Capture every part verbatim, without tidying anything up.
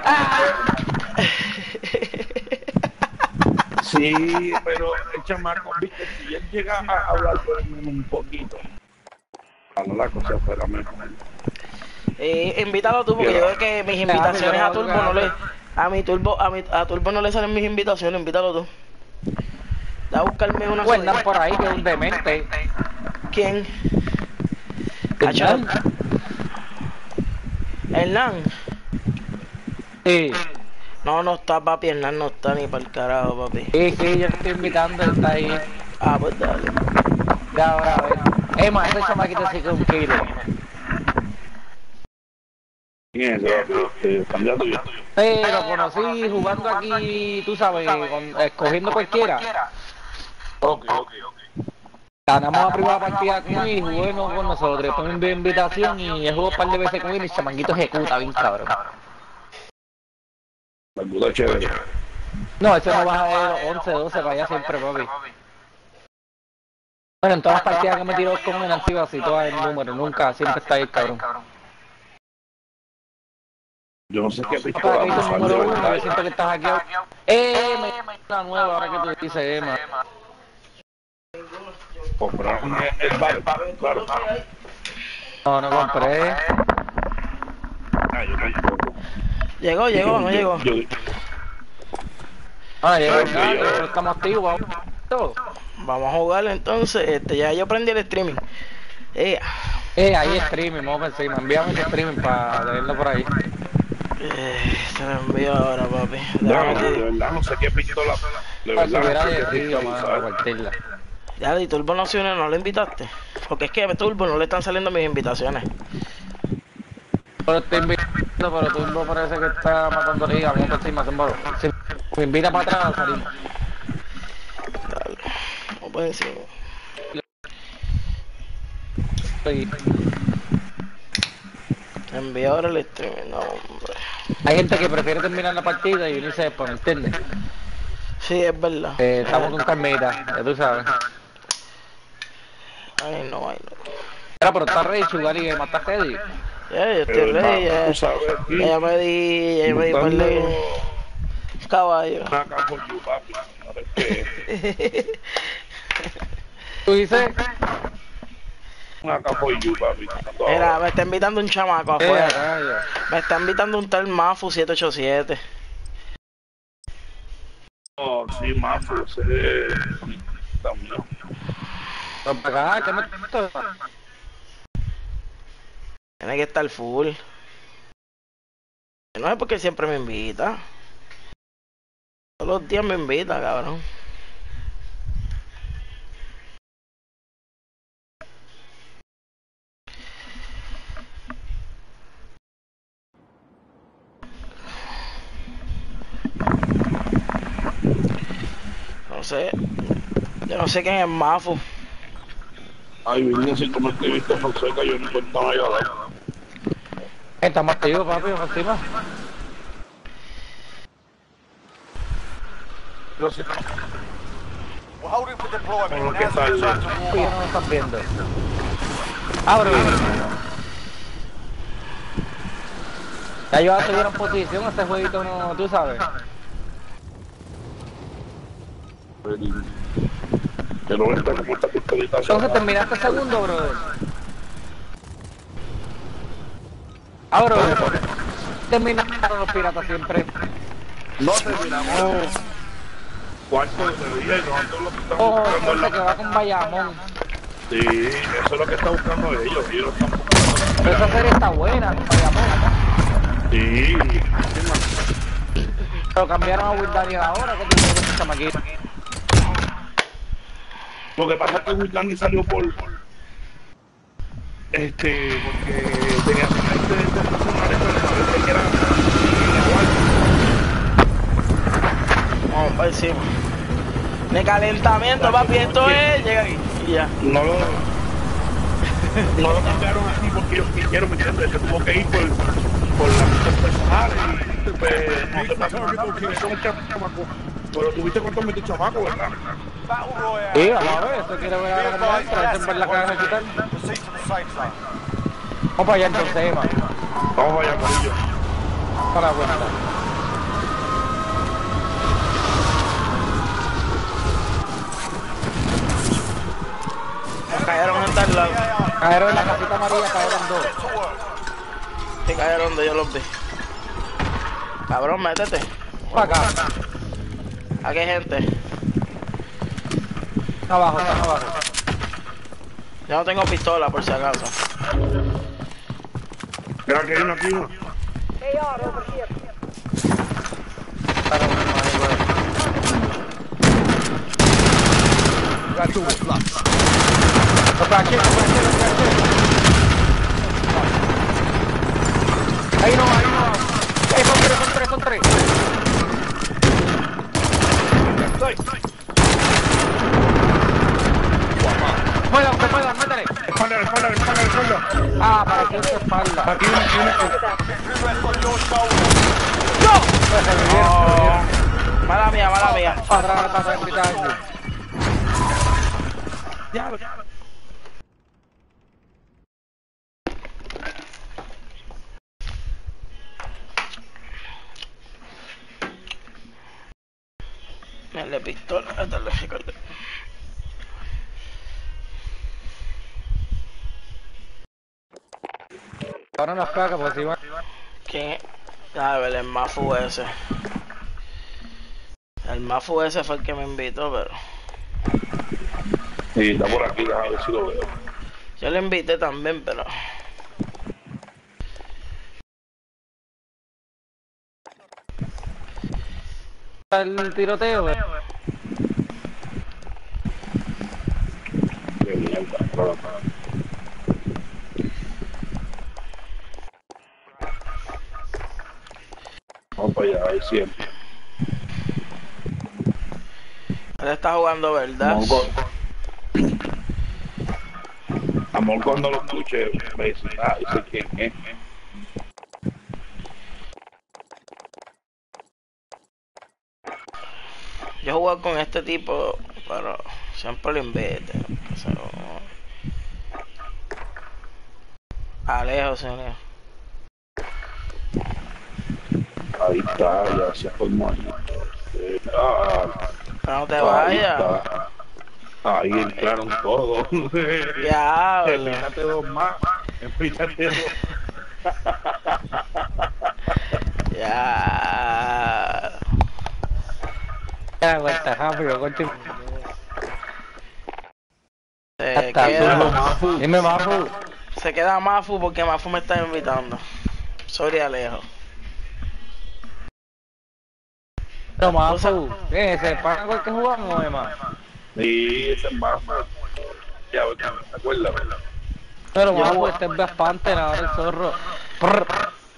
Sí, pero el chamaco, viste, si él llega a hablar por el menos un poquito, para la cosa fuera mejor. Eh, invítalo tú, porque yo veo que mis invitaciones a Turbo no le... A mi Turbo, a mi, a Turbo no le salen mis invitaciones, invítalo tú. Da a buscarme una Pues andan por ahí que es un demente. ¿Quién? ¿Hernán? ¿Hernán? Sí. No, no está, papi, Hernán no está ni para el carajo, papi. Sí, sí, yo estoy invitando, está ahí. Ah, pues dale. Ya, ahora, a ver. Eh, man, ese chamaquito sí que es un kilo. ¿Quién es ese? ¿El candidato tuyo? Eh, lo conocí jugando aquí, tú sabes, con, escogiendo cualquiera. Ok, ok, ok. Ganamos la primera partida con él y jugó no con nosotros. Después me envió invitación y he jugado un par de veces con él y el chamaquito ejecuta bien cabrón. La puta chévere. No, ese no baja de los once, doce para allá siempre, papi. Bueno, en todas las partidas que me tiró con él han sido así, todas el número, nunca, siempre está ahí, cabrón. Yo no sé qué picho Para que vamos hizo a el número de uno, verdad. yo siento que estás aquí. Eh, me la nueva ahora que tú dices, Emma. Compraron el, el bar, claro. No, no compré. Ah, yo tampoco. Llegó, llegó, no Yo- llegó. yo- Ah, llegó el Sí, gato, yo- pero estamos activos, vamos. Vamos a jugar entonces, este, ya yo prendí el streaming. Eh, Eh, ahí streaming, vamos por encima. Envíame ese streaming para leerlo por ahí. eh, se lo envío ahora, papi. No, Déjame de que... verdad no sé qué pistola. De Para si verdad hubiera no sé qué decidido, pistola mano, usar. para partirla. Ya, y Turbo no se une, no lo invitaste. Porque es que a Turbo no le están saliendo mis invitaciones. Pero estoy invitando, pero tú no parece que está matando liga, vamos por encima, Zembaro. Si me invita para atrás, salimos. Dale, vamos por encima. Sí. Envía ahora el streaming, no, hombre. Hay gente que prefiere terminar la partida y unirse después, ¿me entiendes? Sí, es verdad. Eh, estamos con calmita, ya tú sabes. Ay, no, ay, no. Pero, pero está ready, Chugari, que mataste a Eddie. Ya, yo estoy Pero, ready, hermano, ya. tú sabes, aquí, Ya me di, ya me di par montando de caballo. una campo you, papi. A ver qué. ¿Tú dices? Una campo you, papi. Mira, me está invitando un chamaco afuera. Eh, rayos. Me está invitando un tal Mafu siete ocho siete. Oh, sí, Mafu, ese. También. Pero para acá, ¿qué me esto? Tiene que estar full. No es porque siempre me invita. Todos los días me invita, cabrón. No sé. Yo no sé quién es Mafu. Ay, vine si tú me escribiste Fonseca, yo no contaba yo a la. Estamos activos, papi, por encima. Yo sé We're holding for deployment. con lo que Now's the sale. time to warm Sí, up. no nos están viendo. Abre. Ya yo a subir en posición a este jueguito, no, tú sabes. Que no está como esta pistolita. Entonces terminaste segundo, brother. Ah, brother. Terminaron los piratas siempre. No terminamos cuarto de día y nosotros lo que estamos Oh, buscando es entonces que la... va con Bayamón. Sí, eso es lo que están buscando ellos. Ellos están buscando. Pero esa serie está buena, con Bayamón. Sí. Pero cambiaron a Will Daniel ahora, que tiene ese chamaquito. Lo que pasa es que Will Daniel salió por... Este, porque tenía gente de personales, pero parece que era igual. Vamos para encima. De calentamiento, papi, esto es. Llega aquí. Y ya. No lo... No lo cambiaron así porque ellos quisieron, ¿me entiendes? Se tuvo que ir por, por las personales y pues no te pasa nada porque son chamacos. Pero tuviste cuántos metió chamaco, ¿verdad? Battle Royale. Sí, vamos a ver, eso quiero ver ahora cómo va a entrar, en ver la caja de quitar. Proceed to the safe zone. Vamos para allá entonces, Emma. Vamos allá, Corillo. para la vuelta. Cayeron en tal lado. Cayeron en la casita amarilla, cayeron dos. Get to work. Sí, cayeron donde yo los vi. Cabrón, métete. Para acá. Aquí hay gente. Está abajo, está abajo. Yo no tengo pistola por si acaso. Mira que hay uno aquí. uno. Está con el maní, güey. Lo caché, lo caché, lo caché. Ahí no, ahí no. Ahí son tres, son tres, son tres. Puedan, que puedan, métele. Espalda, espalda, espalda, espalda. Ah, para que se espalda. Aquí uno, aquí uno. Rest on your shoulders. Oh, mala mía, mala mía. Para atrás, para atrás, gritando. Diablo. Dale pistola, dale pistola. Ahora nos caga porque si van. ¿Quién es? A ver, el Mafu ese. El Mafu ese fue el que me invitó, pero... Sí, está por aquí, déjame ver si lo veo. Yo le invité también, pero... El tiroteo, güey. Qué mierda, claro. Vamos para allá, ahí siempre. Él está jugando, ¿verdad? Amor, Amor cuando lo escuche, me dice, ah, dice quién es. Yo jugué con este tipo, pero siempre lo invito. O sea, Alejo, señor. Ahí está, ya se formó ahí. Eh, ah, Pero no te ahí vayas. está. Ahí entraron todos. Diablo. Empítate dos más. Empítate dos. Ya. Ya, vuelta rápido, coche. Se Hasta queda, Dime, Mafu. se queda Mafu porque Mafu me está invitando. Sorry, Alejo. Pero Mafu, ¿qué es ese? ¿Para cuál que jugamos, Emma? Sí, ese es más. Ya, ¿te acuerdas? Pero Yo Mafu, jugué- este es Black Panther, ahora el zorro. Prr.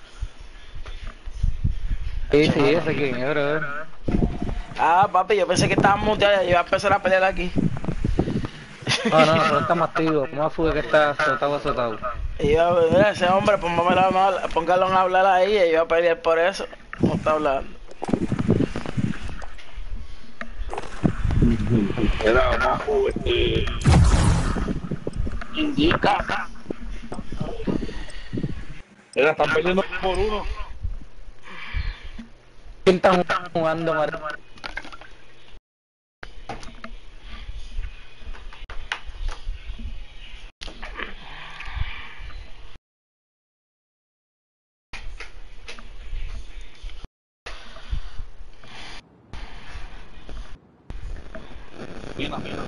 Sí, sí, ese quién es, bro. Ah, papi, yo pensé que estábamos muteados y iba a empezar a pelear aquí. No, no, pero está más activo. Mafu es que está azotado, azotado. Y yo, mira, ese hombre, póngalo a hablar- póngalo a hablar ahí y yo iba a pelear por eso. No está hablando. Era más este. Indica. Era, están peleando por uno. ¿Quién está jugando, Mar? Mira, mira.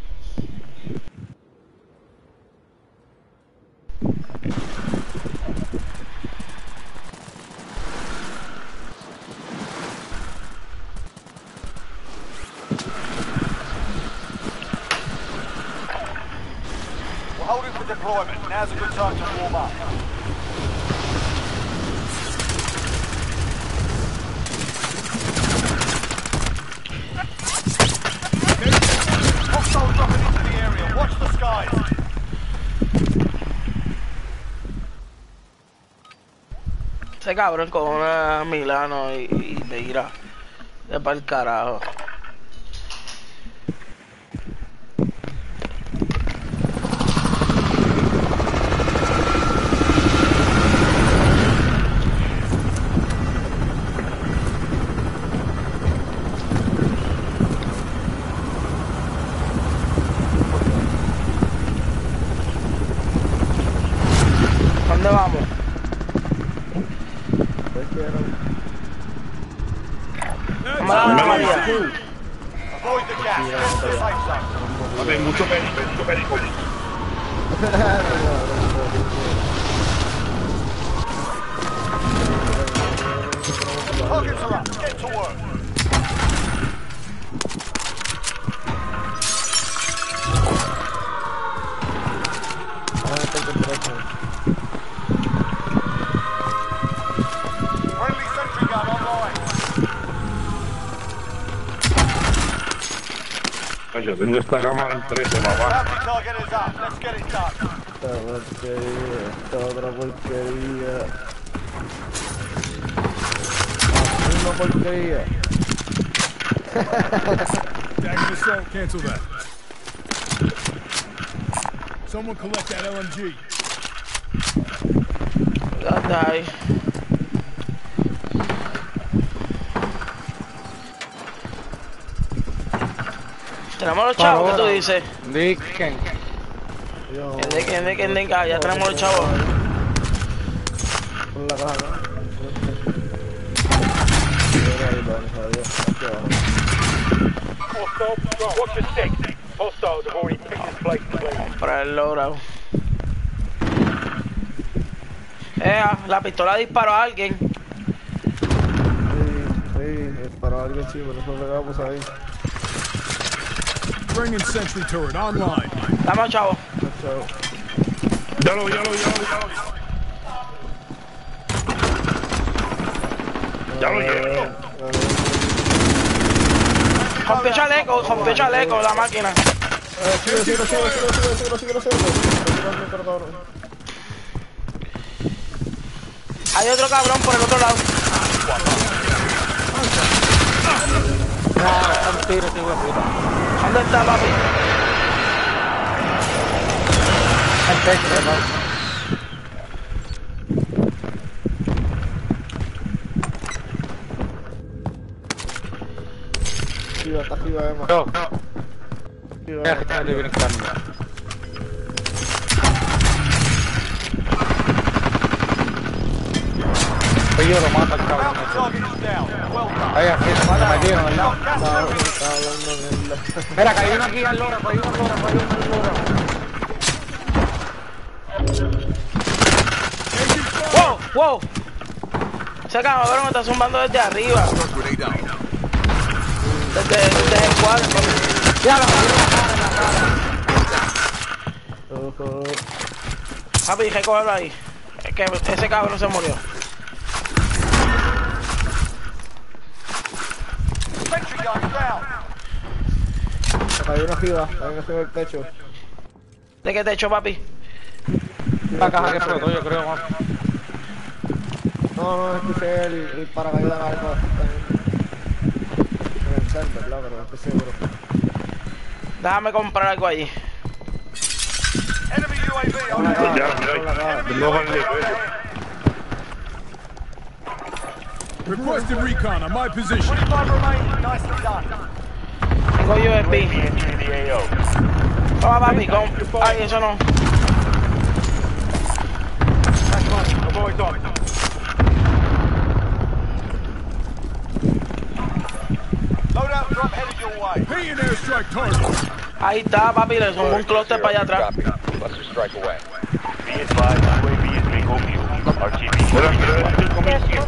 We're holding for deployment. Now's a good time to warm up. Hostiles dropping into the area. Watch the skies. Ese cabrón con una Milano y, y me irá de pa'l carajo. Vamos a la María. Avoid the gas. Get to the safe zone. Hay mucho perico, mucho perico. Targets are up. Get to work. Friendly sentry gun online. Yo tengo esta cámara en trece, mamá. Bounty target is up. Let's get it done. Esta porquería, esta otra porquería. La misma porquería. Dagger assault, cancel that. Someone collect that L M G. Ya está ahí. Tenemos los chavos, ¿qué tú dices? Dicken. Yo, ¿Quién de quién de quién de acá? Ya tenemos los chavos. con la caja, ¿no? Watch your six. Hostiles have already picked this place today. Para el logrado. Eh, la pistola disparó a alguien. Sí, sí, disparó a alguien, sí, pero eso lo dejamos ahí. Bringing sentry turret online. Dame, chavo. Chao. Ya lo vi, ya lo vi, ya lo vi, ya lo vi. Ya lo llevo. Rompió chaleco, rompió chaleco la máquina. Eh, sigue, sigue, sigue, sigue, sigue, sigue, sigue, sigue, sigue. Hay otro cabrón por el otro lado. No, está un tiro, este hijo de puta. ¿Dónde está, papi? El techo, hermano. Arriba, está arriba, Emma. Yo, Arriba, mira que está de brincando. Oye, yo lo mata el cabrón. Bounty target is down. Well done. Ahí, aquí, me metieron, ¿verdad? Estaba estaba hablando en el... Mira, cayó uno aquí al loro, cayó uno al loro, cayó uno al loro. ¡Wow! ¡Wow! Ese cabrón me está zumbando desde arriba. Desde, desde el cuadro. Ya lo Ojo. Papi, dije cogerlo ahí. Es que ese cabrón se murió. Sentry gun down. Hay uno arriba, hay uno arriba del techo. ¿De qué techo, papi? la caja que explotó, yo creo, más. No, no, escuché el, el paracaídas algo en el center, claro, pero no estoy seguro. Déjame comprar algo allí. Enemy U A V on Ah, ahead. Ya, con la caja. mira, no vale. Requested recon on my position. twenty-five remain. Nicely done. Tengo U S B. Toma, papi, con... Ay, eso no. Avoid dog. Loadout drop headed your way. Pay an airstrike target. Ahí está, papi, le sumo un clúster para allá atrás. Espera, espera, el comercio.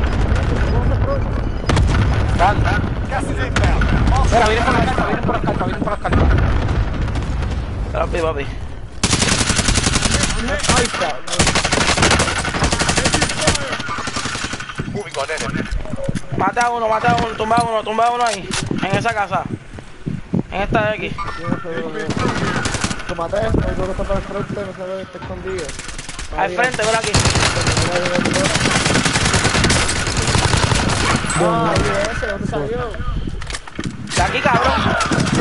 Gas is inbound. Espera, vienen por las cartas, vienen por las cartas, vienen por las cartas. Papi, papi. Ahí está. Moving on enemy. Mate a uno, mate a uno, tumba a uno, tumba a uno ahí. En esa casa. En esta de aquí. Te maté, el que está para el frente, no se ve, está escondido. Al frente, ven aquí. Ah, ahí ese, ¿dónde salió? De aquí, cabrón.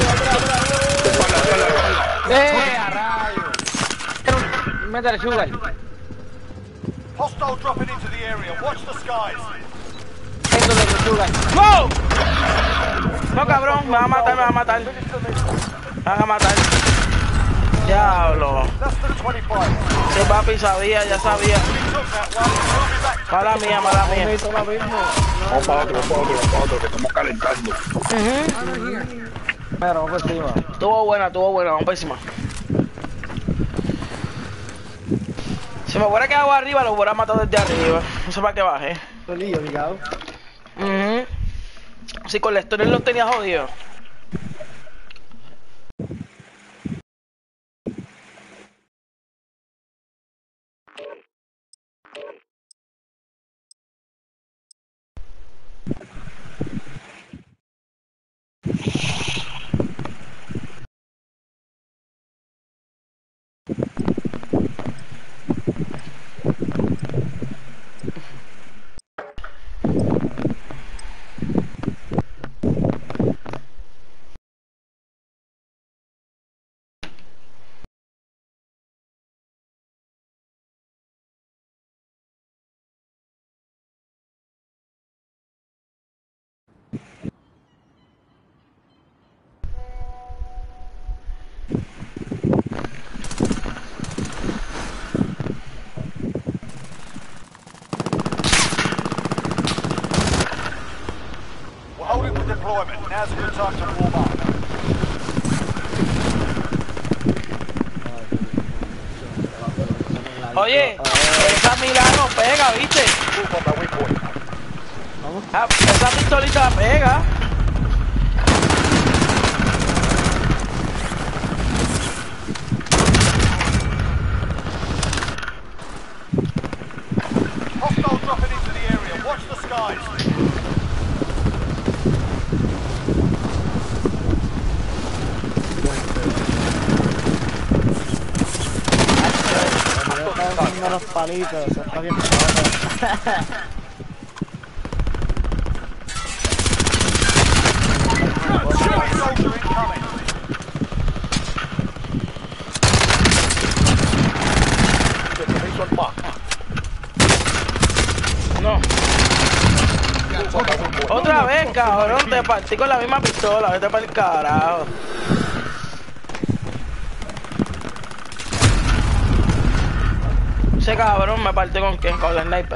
¡Eh, a rayo! Métale, sugar. Hostile dropping into the area. Watch the skies. Esto de sugar. ¡Wow! No, cabrón, me va a matar, me va a matar. Me van a matar. Diablo. Less than twenty-five. Sí, papi, sabía, ya sabía. Took that one. We'll be back to Mala mía, mala Me mía. hizo lo mismo. Vamos para otro, vamos para otro, vamos para otro, que estamos calentando. Ujú. Mira, vamos por encima. Estuvo buena, estuvo buena, vamos para encima. Si me hubiera quedado arriba, lo hubiera matado desde arriba. No sé para qué bajé. Solillo, obligado. Mhm. Si con la historia los tenía jodido. We're holding for deployment. Now's a good time to warm up. Oye, esa Milano pega, ¿viste? Move on the waypoint. Ah, esa pistolita pega. Hostile dropping into the area. Watch the skies. Está dando los palitos, se está bien chato. Enemy soldier incoming. No. Otra vez, cabrón, te partí con la misma pistola, vete para el carajo. Ese cabrón me partió con quién, con la sniper.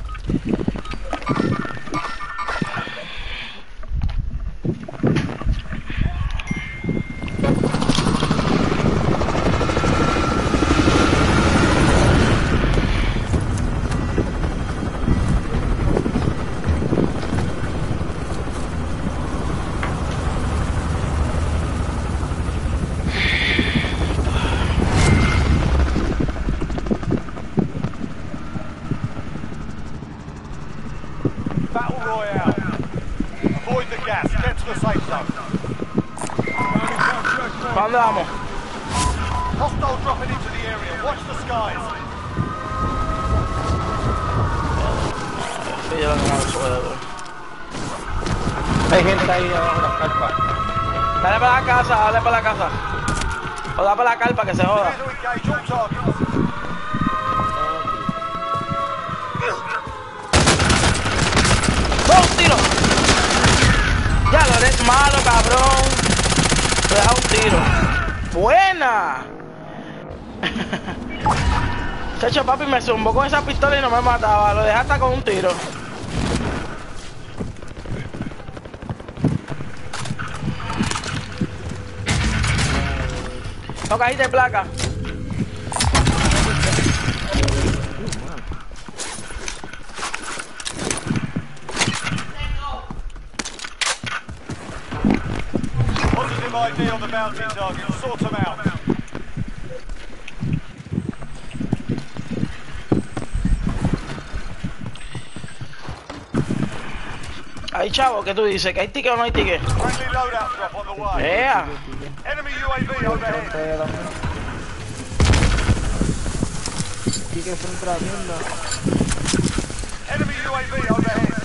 Battle Royale. Avoid the gas. Get to the safe zone. ¿Para dónde vamos? Hostile dropping into the area. Watch the skies. Sí, yo lo tengo que subir, bro. Hay gente ahí abajo de las carpas. Dale para la casa, dale para la casa. O da para la carpa que se joda. Clear to engage all targets. ¡Dos tiros! Ya lo eres malo, cabrón. Te deja un tiro. ¡Buena! Chacho, papi, me zumbó con esa pistola y no me mataba. Lo dejé hasta con un tiro. No caí de placa. Positive I D on the bounty target. Sort them out. Ahí, chavo, ¿qué tú dices? ¿Que hay ticket o no hay ticket? Friendly loadout drop on the way. ¡Ea! Enemy U A V overhead. Pero... Sí que frente a la tienda. Enemy U A V overhead.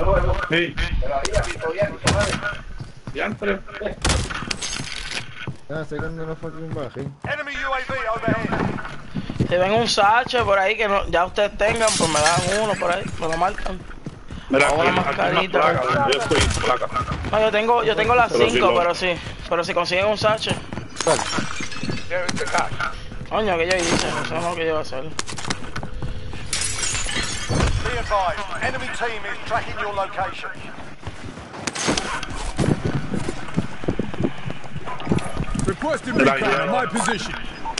Sí. Diantre. Ya sé que no nos fue un bajín. Enemy U A V overhead. Si ven un sache por ahí que no, ya ustedes tengan, pues me dan uno por ahí, me lo marcan. Mira, Ahora aquí, más aquí carita. una placa, yo estoy placa. No, yo tengo, yo tengo las Pero si cinco, lo- pero sí. Pero si consiguen un sache. There is the cash. Coño, que yo hice, eso es lo que yo iba a hacer. Be advised, enemy team is tracking your location. Requesting Mira, recon ya. on my position.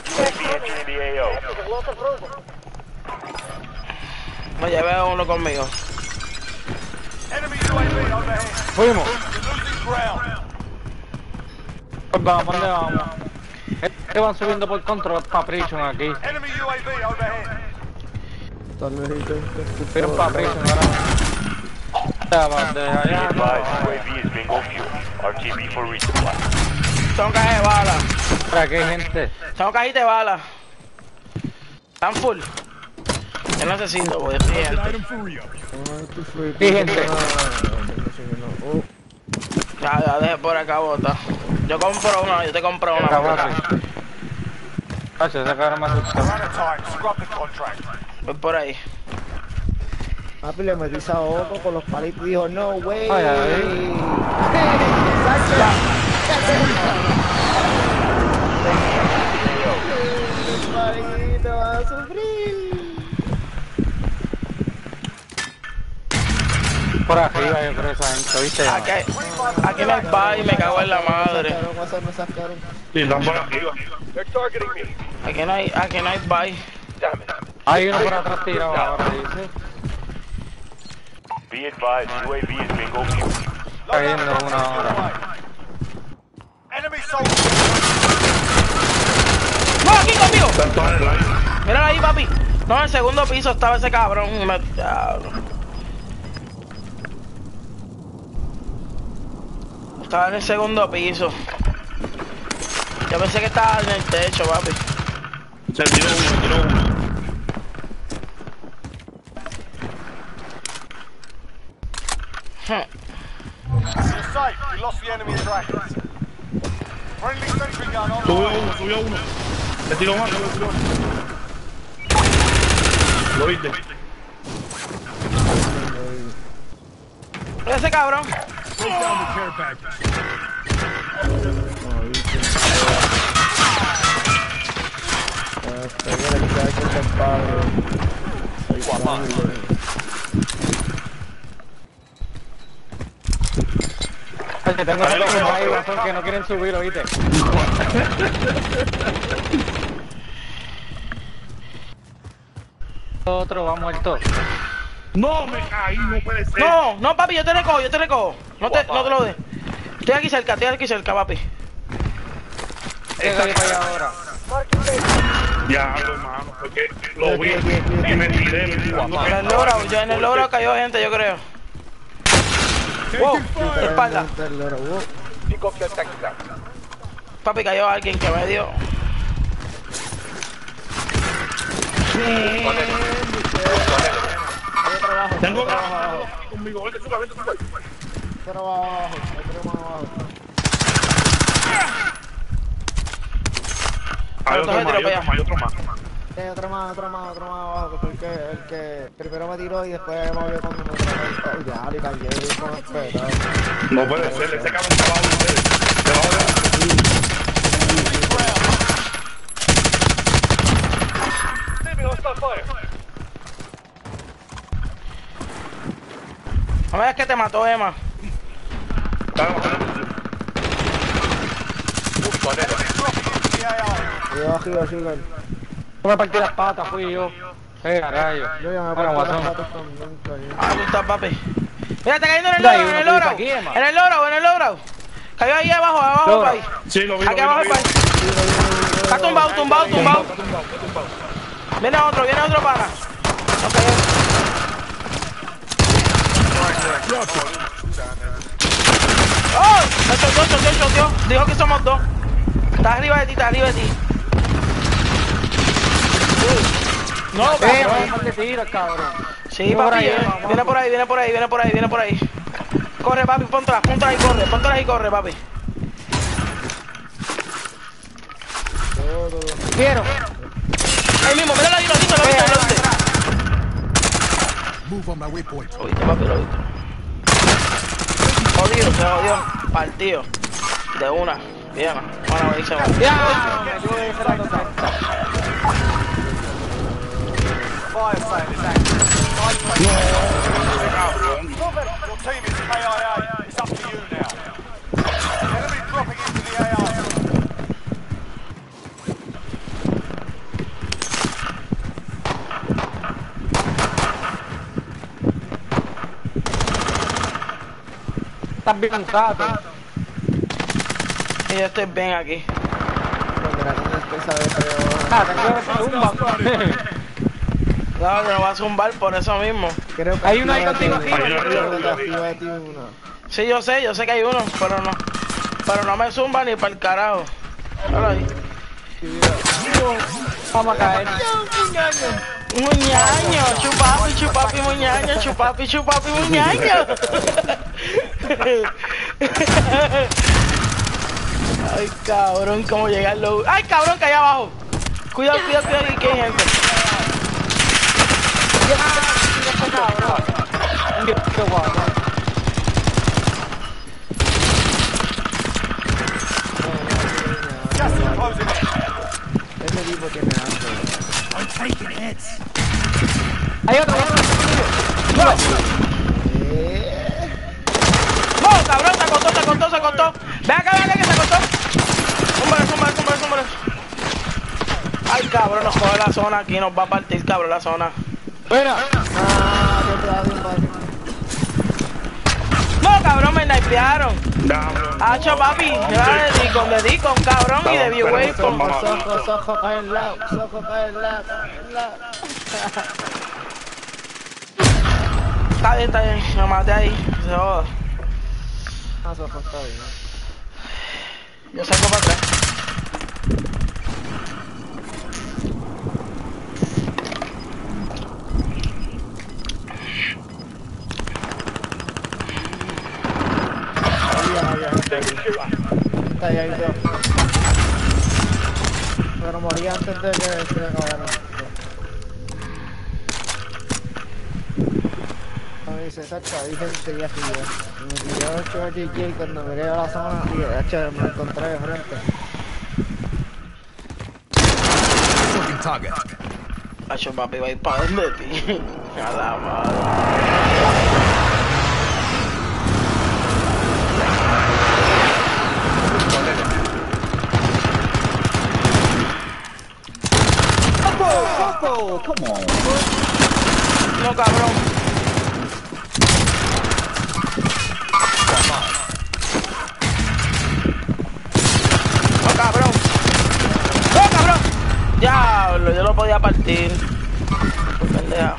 Me llevé a uno conmigo. Enemy U A V overhead. Fuimos. You're losing ground. Pues vamos, ¿dónde vamos? Este van subiendo por control para prison aquí. Enemy U A V overhead. Está lejito. Pero para prison ahora. Ya, va, de allá. U A V is bingo fuel. R T B for resupply. Tengo caja de bala. Para aquí hay gente. Tengo cajita de bala. Están full. Yo necesito, voy a decir An gente. item for Rio. Sí, gente. Oh, Ya, ya, deje por acá, bota. Yo compro una, yo te compro una. Acabó así. Hacho, esa cara me asusta. We're out of time. Scrub the contract. Voy por ahí. papi, le metí a Oco con los palitos y dijo, no, wey. Ay, ay. El palito va a sufrir. Por arriba yo creo esa gente, ¿viste? Aquí, hay- aquí no hay bar y me cago en la madre. Me sacaron, me sacaron. Sí, están por arriba. Aquí no hay, aquí no hay bar. Hay uno por atrás tirado ahora, dice. Be advised, U A V is bingo fuel. Cayendo una hora. Enemy soldiers. ¡No, aquí conmigo! Están todos en el aire. Míralo ahí, papi. No, en el segundo piso estaba ese cabrón. y me- Diablo. Estaba en el segundo piso. Yo pensé que estaba en el techo, papi. Se tiró uno, se tiró uno. Hmm. You're safe. We lost the enemy track. Friendly sentry gun Subió online. uno, subió uno. Se tiró más, se tiró más. ¿Lo viste? Ese cabrón. Take down the care package. Hasta que le queda que el compadre. Hacho, tengo que coger ahí, guasón, que no quieren subir, ¿oíste? Otro va muerto. No, me caí, no puede ser. No, no, papi, yo te recojo, yo te recojo. No te, no te lo de. Estoy aquí cerca, estoy aquí cerca, papi. Llega ahí para allá ahora. Diablo, hermano, porque lo vi y me tiré. me tiré. En el logro, yo en el logro cayó gente, yo creo. Wow, de espalda. El loro, wow. Papi, cayó alguien que me dio. Tengo otro abajo conmigo. Vente, suba, vente, suba. Otro más abajo, otro más abajo. Hay otro Entonces, más, hay tiro otro para más, hay otro más. Eh, otro más, otro más, otro más abajo, que fue el que, el que primero me tiró y después me vio cuando me tiró. Oh, ya, le cagué, con respeto. No puede ser, ese cabrón está abajo de ustedes. Debajo de No me digas que te mató, Emma. Está abajo de Yo arriba, arriba. Yo me partí las patas, fui yo. Eh, rayo. Yo ya me Bueno, partí las guasón. patas también, caí. Ah, tú estás, papi. Mira, está cayendo en el Mira, hay logro, en uno el que logro. dice aquí, Emma. En el logro, en el logro. Cayó ahí abajo, abajo, Logro. papi. Sí, lo vi, lo Aquí vi, abajo lo el vi. país. Está tumbado, tumbado, tumbado. Viene otro, viene otro pana. No cayó. ¡Oh! Me choteó, choteó, choteó. Dijo que somos dos. Está arriba de ti, está arriba de ti. No, Eh, cabrón. no te tiras, cabrón. Sí, Viene por papi, ahí, viene, vamos. viene por ahí, viene por ahí, viene por ahí, viene por ahí. Corre, papi, ponte atrás, ponte atrás y corre, ponte atrás y corre, papi. todo, todo. Quiero. Ahí mismo, mira la lo viste, lo viste, lo viste. Move on my waypoint. Lo viste, papi, lo viste. Jodido, se jodió. Partido. De una. Bien, ahora me dice. Ya. Me tuve que cerrar total. Fire sale is active. Cover. Your team is K I A. It's up to you now. Enemy dropping into the A R. Estás bien cansado. Y yo estoy bien aquí. Porque la niña es que sabe, pero... Ah, te quiero que te zumba. No, yo no voy a zumbar por eso mismo. Creo que Hay uno ahí activa contigo, ti- tío. creo que activa de ti uno. Sí, yo sé, yo sé que hay uno, pero no. Pero no me zumba ni para el carajo. Ahora ahí. Vamos a caer. Muñaño, chupapi, chupapi, muñaño, chupapi, chupapi, muñaño. Ay, cabrón, cómo llegarlo. Ay, cabrón, que hay abajo. Cuidado, cuidado, cuidado, que hay gente. Qué guapo. Gas is closing in. Ese tipo tiene hambre. Hay otro. Eh, No, cabrón, se acostó, se acostó, se acostó. Ve acá, ve acá que se acostó. Zúmbale, zúmbale, zúmbale, zúmbale. Ay, cabrón, nos coge la zona aquí, nos va a partir, cabrón, la zona. Buena. ah, yo te doy un par. No, cabrón, me snipearon. Cabrón. Hacho, papi, era de Deacon, de Deacon, cabrón, y de B-Wave con... Vamos. Soco, soco, cae el lado, soco, cae el lado, cae el lado. Está bien, está bien, me maté ahí, se joda. Ah, soco, está bien. Yo salgo para atrás. Había, había gente ahí. Está ahí, ahí dos. Pero morí antes de que se me acabaran. No, dice, Sacha, hay gente ya arriba. Y me tiró el H J J cuando me quedé a la zona y de hecho me encontré de frente. Fucking target. Hacho, papi, va a ir para donde ti. A la madre. No, cabrón. No, cabrón. No, cabrón. Diablo, yo lo podía partir. Pendeja.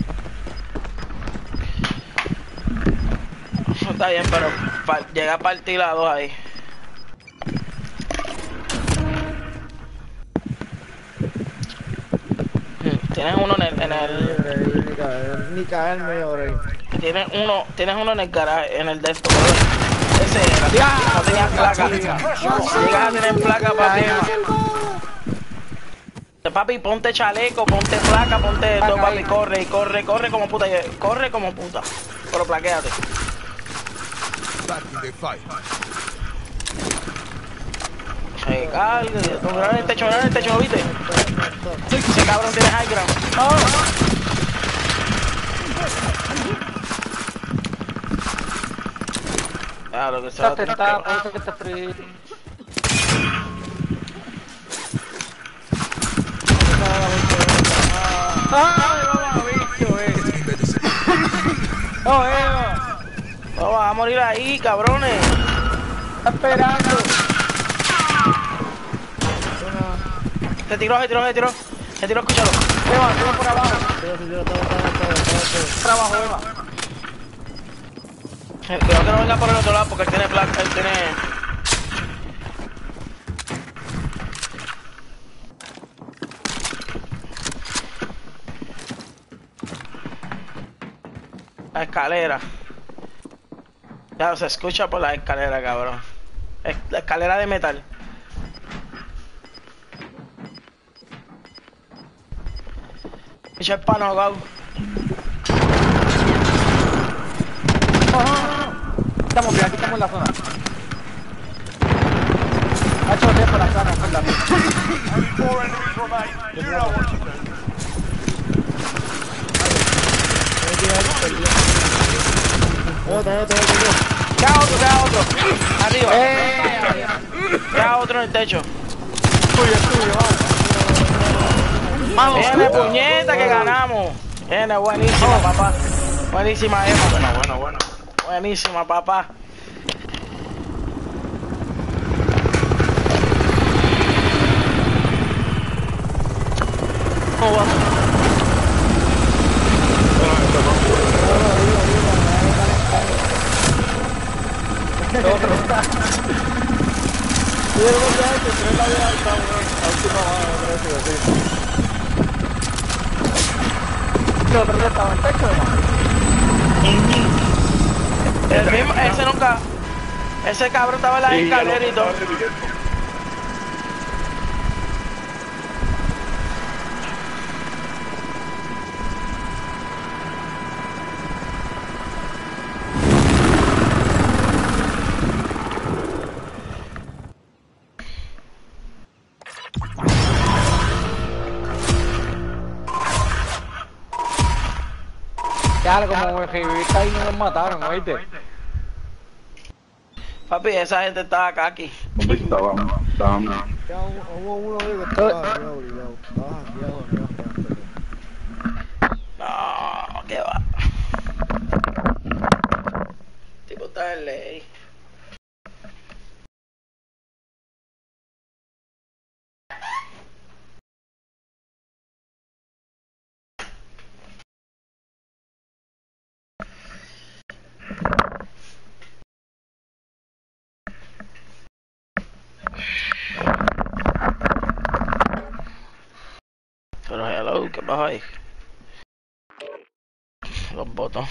Está bien, pero pa- llega a partir la dos ahí. Tienes uno en el, en el Ni caer, ni caerme lloré. tienes uno, tienes uno en el garaje, en el de esto, bro. Ese era, no tenía placa. Llegas a tener placa, papi. Papi, ponte chaleco, ponte placa, ponte todo, papi, corre, y corre, corre como puta, corre como puta. Pero plaquéate. Back in the fight. Se carga, mirar en el techo, mirar en el techo, ¿lo viste? Ese cabrón tiene high ground. Ah, lo que se va a Está tener tentado, que... por eso que está frío. ¡Ay, mamá, bicho, eh! Taking medicine. ¡Oh, Eva! No, vas a morir ahí, cabrones. ¡Está esperando! Se tiró, se tiró, se tiró. Se tiró, escúchalo. Eva, sube por abajo. Yo, yo, todo, todo, todo, todo. Trabajo, Eva. Creo que no venga por el otro lado porque él tiene placa, él tiene... La escalera. Ya se escucha por la escalera, cabrón. Es la escalera de metal. Echa el panogao. Estamos bien, aquí estamos en la zona. Ha hecho bien para la zona, por la Only four enemies remain. You know what to do. Otro, otro, otro. Queda otro, queda otro. Arriba. Queda otro en el techo. tuyo, es tuyo, vamos. Viene puñeta que ganamos. Viene buenísima, papá. Buenísima, Emma. Bueno, bueno, bueno. Buenísima, papá. ¿Cómo vamos? Otro. No, pero ya estaba en techo, El mismo, ese nunca. Ese cabrón estaba en la Sí, ya lo escalera y todo. estaba reviviendo. Ya, como me reviviste ahí no nos mataron, ¿oíste? Papi, esa gente estaba acá aquí. ¿Dónde estábamos? Estábamos. Ya hubo uno de que estaba arriba, obligado. Estaba hackeado, arriba, No, qué va. Tipo está en ley. Pero hello, ¿qué pasa ahí? Los botos.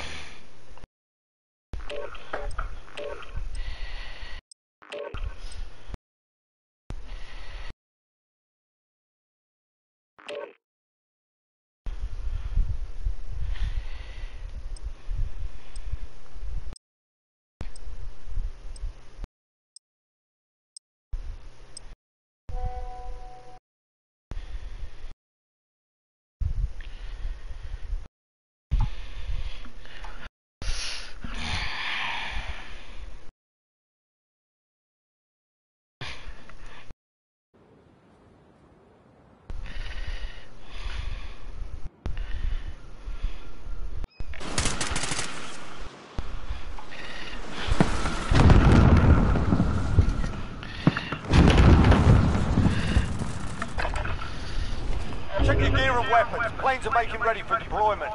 Check your gear and weapons. Planes are making ready for deployment.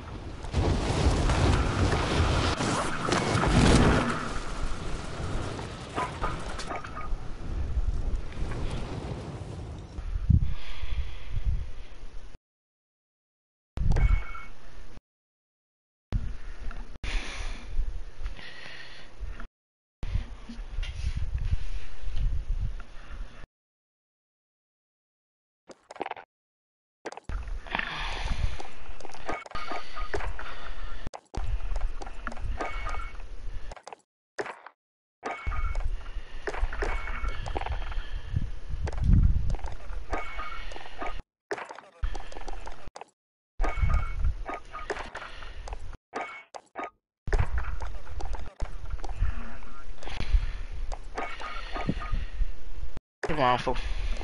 Mafo.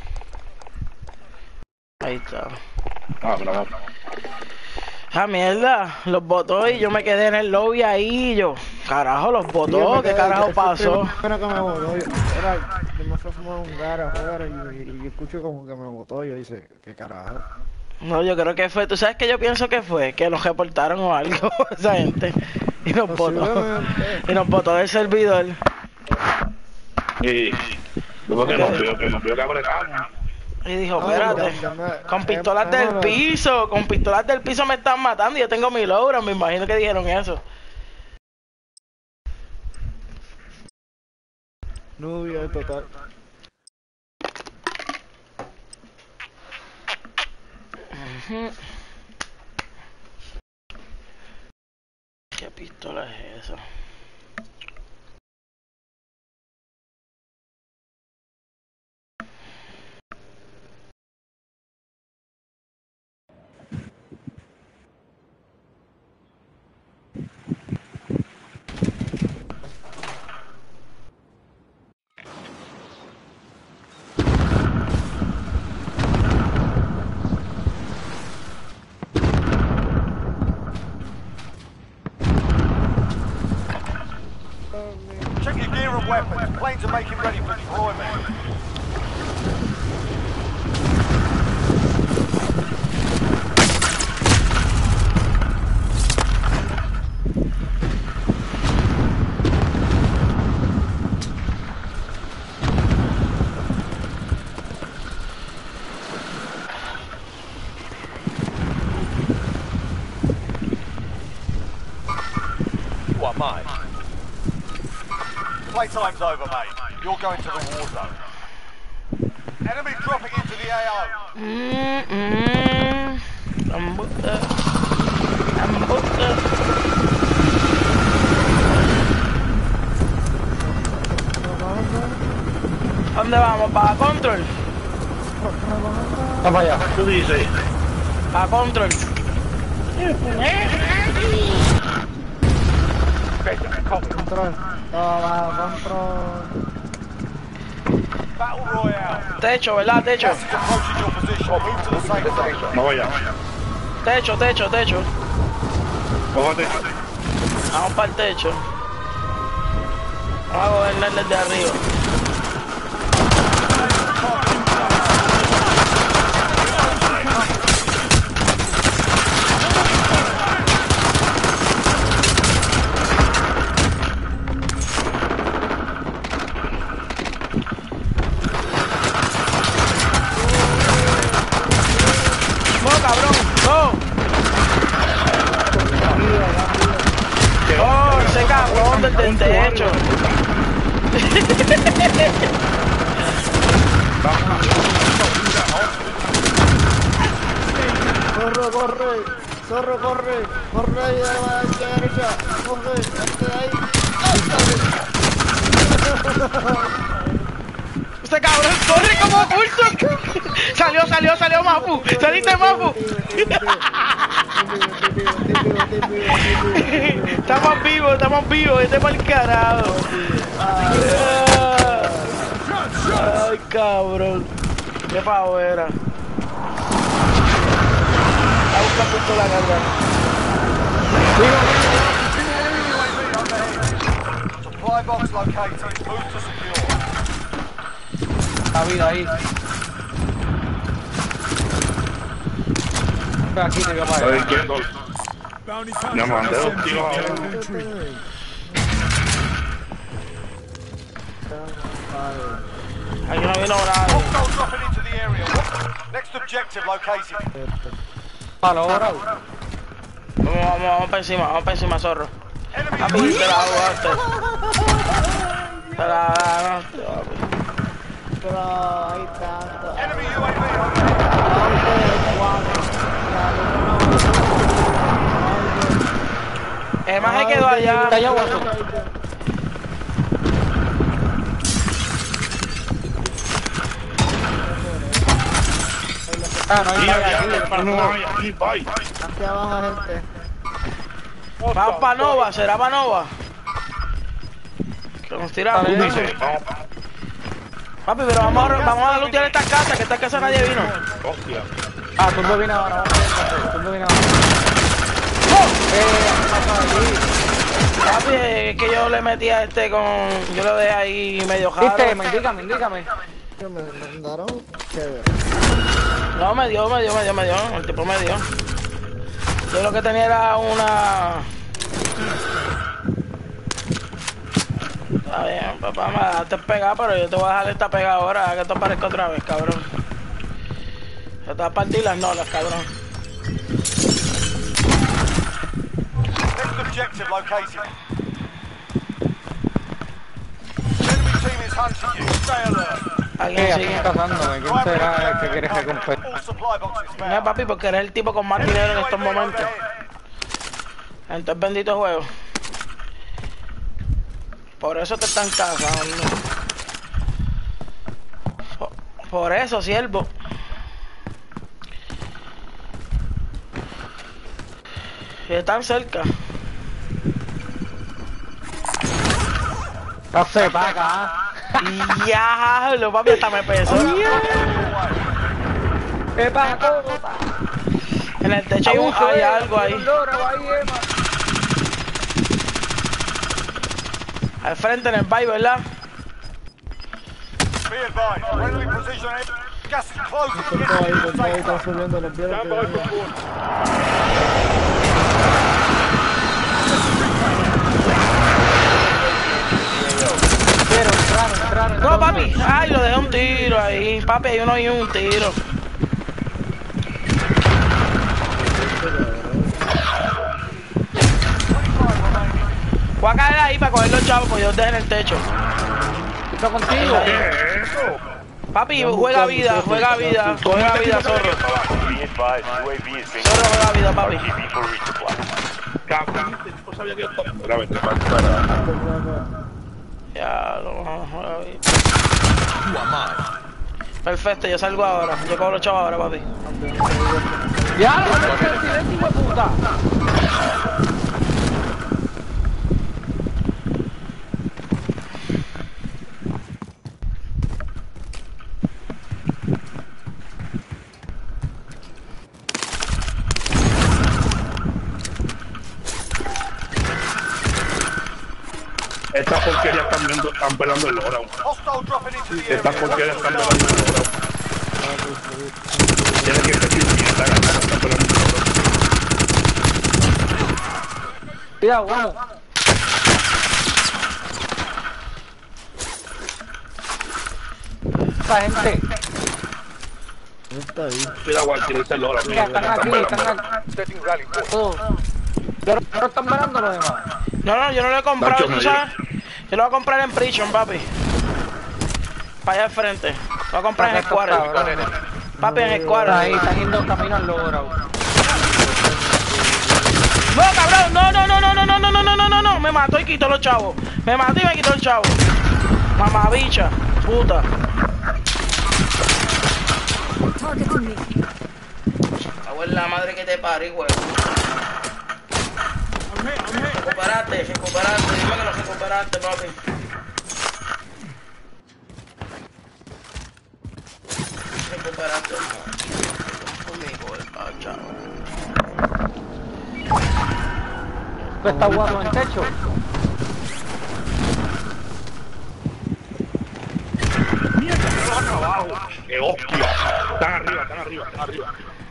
Ahí está. Ah, pero vamos. Ah, mierda, los botó y yo me quedé en el lobby ahí y yo, carajo, los botó, ¿qué carajo pasó? Bueno, que me botó. Yo, era, yo me fui a fumar un gar afuera y, y, y escucho como que me botó. Yo dice, ¿qué carajo? No, yo creo que fue, ¿tú sabes qué yo pienso que fue? Que nos reportaron o algo, esa gente, y nos botó, y nos botó del servidor. Y luego que nos vio, que nos vio que apretamos. Y dijo, espérate, con pistolas del piso, con pistolas del piso me están matando y yo tengo mi logro, me imagino que dijeron eso. No vi el total. Uh-huh. pistola es esa? Check your gear and weapons. Planes are making ready for deployment. What, mine? Playtime's over, mate. You're going to the war zone. Enemy dropping into the A O. Mm-mm. Ambusta. Ambusta. ¿Dónde vamos? ¿Para control? Vamos allá. Tú dices. Para control. Control. Todo bajo control. Battle Royale. Techo, ¿verdad? Techo. Gas is approaching your position. Move to the safe zone. No vaya. Techo, techo, techo. Cójate. Vamos para el techo. Vamos a gobernar desde arriba. ¡No, cabrón! ¡No! ¡Oh, ese cabrón desde el techo! Corre, corre. Corre, corre. Corre ahí a la derecha. Corre. Este de ahí. ¡Este cabrón corre como oculto! ¡Salió, salió, salió Mafu! ¡Saliste, Mafu! Estamos vivos, estamos vivos, este para el carajo. Ay, cabrón. Qué pavo era. A buscar pistola cargada. Supply box located. Move to secure. La vida ahí. Ve aquí, te voy a Estoy pagar. quieto. Me mandé dos tiros ahora. Aquí no vino nadie. Hostile dropping into the area. Next objective located. Palo, ahora. Vamos, vamos, vamos para encima, vamos para encima, zorro. Enemy Papi, te la jugaste. Te la ganaste, papi. Pero ahí está. Enemy U A V. El más se quedó allá. Está allá, guaso. Ah, no hay Y nadie allá, aquí. no hay aquí, bye. Aquí abajo, gente. Vamos para Nova, será para Nova. Que nos tiramos. Tú ¿no? dices, vamos. Papi, pero vamos a, vamos a lootear estas casas, que esta casa nadie vino. Hostia. Ah, tú no vienes ahora, vamos a ver, tú no vienes ahora. Eh, Papi, es que yo le metí a este con... Yo lo dejé ahí medio jaro. ¿viste? Me indícame, indícame. Que me mandaron. Chévere. No, me dio, me dio, me dio, me dio. El tipo me dio. Yo lo que tenía era una... Está bien, papá, me dejaste pegar, pero yo te voy a dejar esta pegada ahora, que esto parezca otra vez, cabrón. Se te va a partir las nolas, cabrón. Next objective located. Enemy team is hunting you. Stay alert. ¿Qué Alguien aquí sigue. está casándome? ¿Quién será el que quiere recompensar? All supply boxes Mira, found. papi, porque eres el tipo con más dinero en estos momentos. Entonces, bendito juego. Por eso te están cazando. Por, por eso, siervo. Están cerca. No se paga. Ya, lo papi hasta me pesó. ¡Qué paga! En el techo hay, un, hay algo ahí. Al frente en el baile, ¿verdad? Be advised, friendly precision air. Gas is closing Están in. todos ahí, están todos ahí, están subiendo los pies. Stand by for full. Quiero entrar, entrar, entrar. No, papi. Ay, lo dejé un tiro ahí. Papi, hay uno y un tiro. Voy a caer ahí para coger los chavos, pues yo los dejé en el techo. Estoy contigo. ¿Qué es eso? Papi, juega vida, juega vida, juega vida, zorro. Be advised, U A V is being Zorro, juega vida, papi. R T B for resupply. Cabrón, no sabía que yo estaba. Espera, vete, para. Ya, lo vamos a jugar vida. You are mine. Perfecto, yo salgo ahora. Yo cojo los chavos ahora, papi. ¡Ya! ¡No me el silencio, hijo de puta! Estas porquerías están, viendo, están pelando el lora. Hostile dropping into the Estas area. porquerías están pelando el lora. Tienes que decir mierda, están pelando el lora. Cuidado, vamos. Esta gente. Está ahí. Cuidado, Juan, tienes el lora. Mira, están aquí, están aquí. Todos. Pero no están mirando los demás. No, no, yo no lo he comprado, Nacho, ¿tú me sabes? Yo lo voy a comprar en Prison, papi. Para allá al frente. Lo voy a comprar en Square. Papi, en Square. Ahí están yendo camino al logro. No, cabrón, no, no, no, no, no, no, no, no, no, no, no, no. Me mató y quitó los chavos. Me mató y me quitó el chavo. Mamabicha, puta. Abuela, la madre que te parió, güey. Recuperaste, recuperaste, dime que lo recuperaste, papi. Recuperaste, conmigo, el chavo. ¿Tú estás jugando en el techo? ¡Qué hostia! Están arriba, están arriba, están arriba.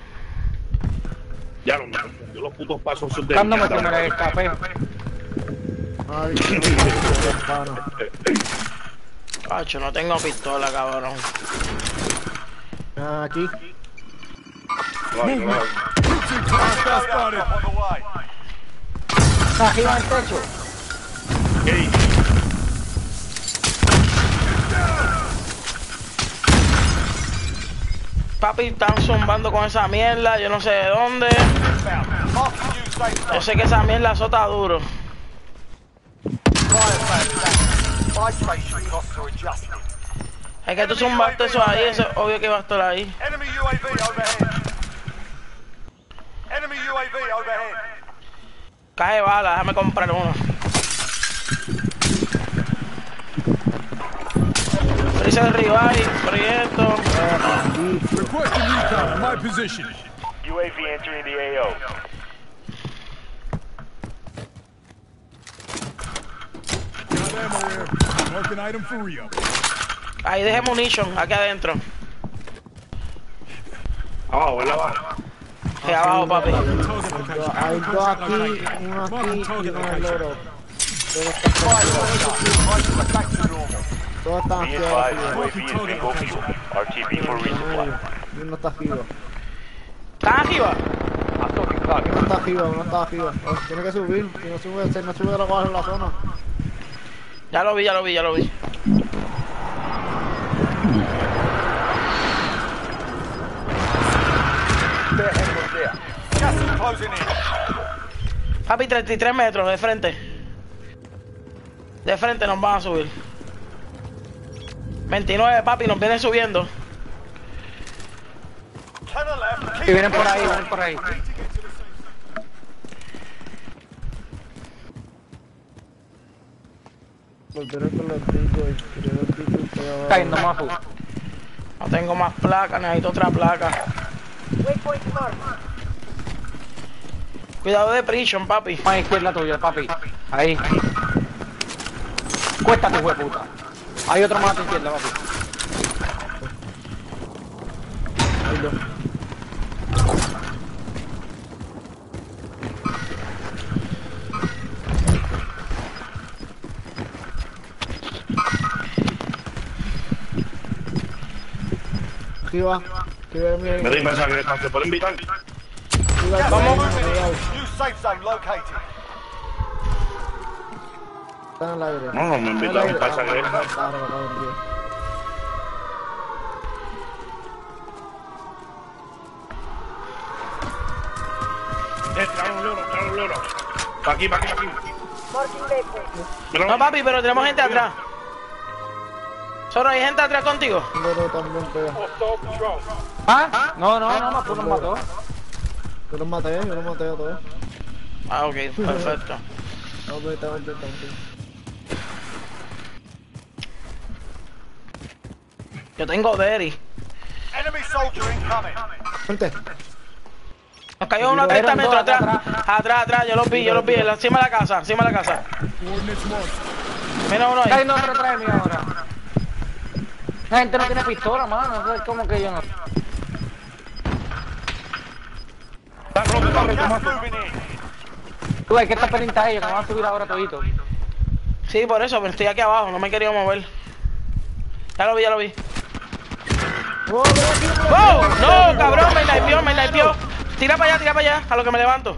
Ya lo me yo los putos pasos son de Buscándome que mierda. me escapé. Ay, qué pana. Cacho, no tengo pistola, cabrón. Ah, aquí. Ay, no, no. Hostile drop on the way. Está arriba en el techo. Ey, Papi, están zumbando con esa mierda, yo no sé de dónde. Marking you safe Yo zone. sé que esa mierda azota duro. Fire fans down. Buy station costs are adjusted. Es que tú zumbaste eso ahí, eso es obvio que va a estar ahí. Enemy U A V overhead. Enemy U A V overhead. Caje bala, déjame comprar uno. Prisa de Ribay, Prieto. Requesting recon on my position. U A V entering the A O. Got ammo here. Marking item for Rio. Ahí dejé munition, aquí adentro. abajo, ¿verdad? Abajo. Aquí abajo, papi. Hay dos aquí, uno aquí y uno en el loro. Todos están Todos están Be aquí advised, U A arriba. V is bingo fuel. R T B for resupply. Y uno está arriba. ¿Están arriba? Uno está arriba, uno está arriba. Oh, tiene que subir. Si no sube, si no sube de la baja en la zona. Ya lo vi, ya lo vi, ya lo vi. Gas is closing in. Papi, treinta y tres metros de frente. De frente nos van a subir. veintinueve, papi, nos vienen subiendo. Ten left. Y Keep vienen por ahí, vienen por ahí. Volveré con los ticos y creo que el tic te va a- Cayendo más full. No tengo más placas, necesito otra placa. Cuidado de prison, papi. Más izquierda tuya, papi. Ahí. Cuéstate, hijo de puta. Hay otro más a tu izquierda, papi. Hay dos. Arriba. Arriba de mí. Me di pensar que se puede invitar. Arriba de Vamos. mí, cuidado. New safe zone located. Están al aire. No, no me invitaron, Están al pasa aire. que- Ah, claro, claro, claro. Eh, trae un loro, trae un loro. Pa' aquí, pa' aquí, pa' aquí. Mira, No, papi, pero tenemos gente atrás. Solo hay gente atrás contigo. Pero también pega. ¿Ah? No, no, no, no, tú nos mató. Yo los maté, yo los maté a todos. Ah, ok, perfecto. No, pero estaba intentando. Yo tengo Derry. Enemy soldier incoming. Frente. Nos cayó uno a treinta Eran dos metros atrás. atrás. Atrás, atrás, yo los vi, yo los vi. Encima de la casa, encima de la casa. Coordinates marked. Mira uno ahí. Cayendo otro atrás de mí ahora. La gente no tiene pistola, mano. Eso es como que yo no. está roto, está roto, Gas más. moving in. Tú ves que está pendiente a ellos, que me van a subir ahora todito. Sí, por eso, pero estoy aquí abajo, no me he querido mover. Ya lo vi, ya lo vi. ¡Oh! ¡No, cabrón! Me snipeó, me snipeó. Tira para allá, tira para allá, a lo que me levanto.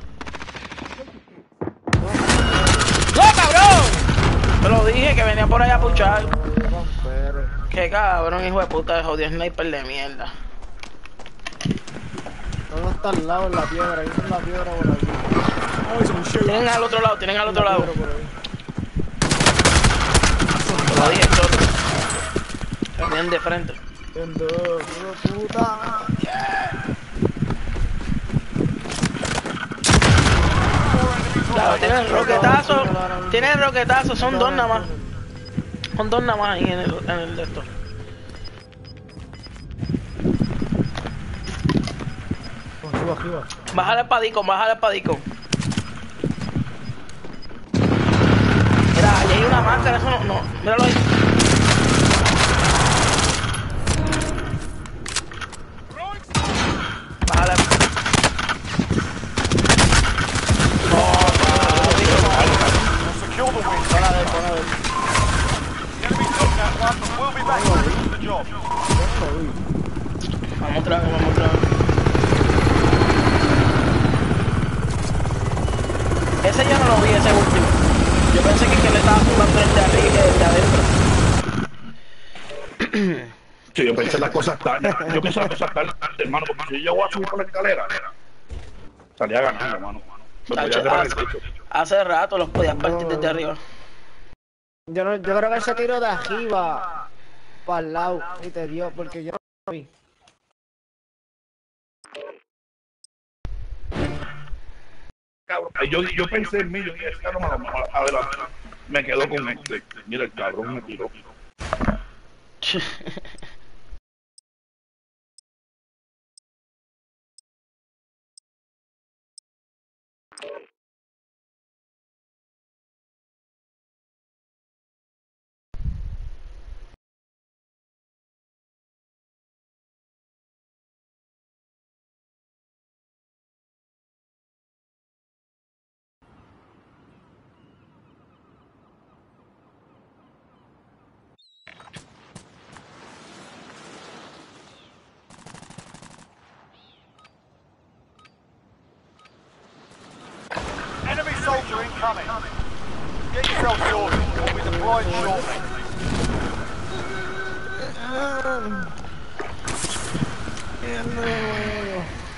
¡No, cabrón! Te lo dije que venía por allá a puchar. Qué cabrón, hijo de puta, de jodido sniper de mierda. No está al lado en la piedra, ahí en la piedra por aquí. Eyes on shoot. Tienen al otro lado, tienen al otro lado. Piedra por ahí. Te lo dije, choto. Lo tienen de frente. En dos, hijo de puta. Claro, tienen roquetazo, tienen roquetazo, son dos nada más. Son dos nada más ahí en el, en el de esto. Arriba, arriba. Bájale el padico, bájale el padico. Mira, ahí hay una máscara, eso no, no, míralo ahí. Bájale. Secure the win. The enemy's taking out one, but we'll be back to finish the job. Vamos otra vez, vamos otra vez. Ese yo no lo vi, ese último. Yo pensé que, que le estaba jugando el de arriba, el de adentro. Sí, yo pensé las cosas tarde. Yo pensé las cosas tarde, hermano, porque si yo voy a subir por la escalera, salía ganando, hermano. Me podía Tacho, cerrar el hace, techo. hace rato los podías partir desde arriba. Yo, no, yo creo que él se tiró de arriba para el lado y te dio, porque yo no lo vi. Cabrón, yo, yo pensé en mí, yo dije, "Esta no me lo a adelante". Me quedo con este. Mira, el cabrón me tiró. Enemy soldier incoming. Get yourself sorted. We'll be deployed shortly.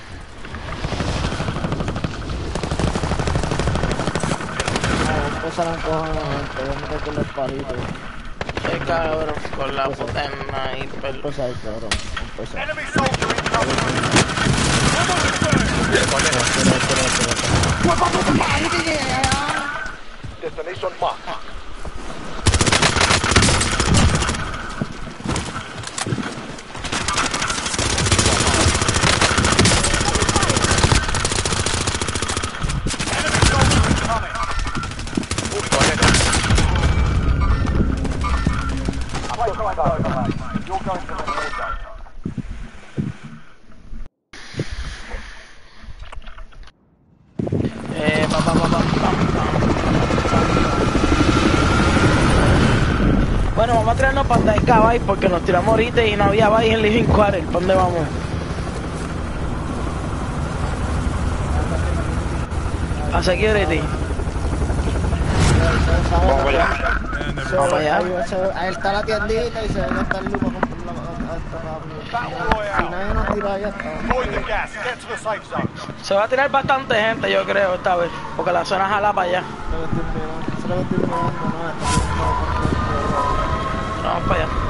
Vamos, pasa la cojones, gente. Yo me quedé con los palitos. Qué cabrón, con la puta sniper. Empezar, cabrón. Empezar. Enemy soldier incoming. Destination marked. Enemy soldier incoming. You're going to the war zone. Eh, pa, pa, pa, pa, pa, pa. Bueno, vamos a tirarnos para el caballo porque nos tiramos ahorita y no había baile en Living Quarter. ¿Para dónde vamos? A security. Vamos allá. Vamos allá. Ahí está la tiendita y se ve que está el lupo con la... Si nadie nos tira allá, está. Avoid the gas. Get to the safe zone. Se va a tirar bastante gente, yo creo, esta vez. Porque la zona jala para allá. Eso es lo que estoy mirando, no, Vamos para allá.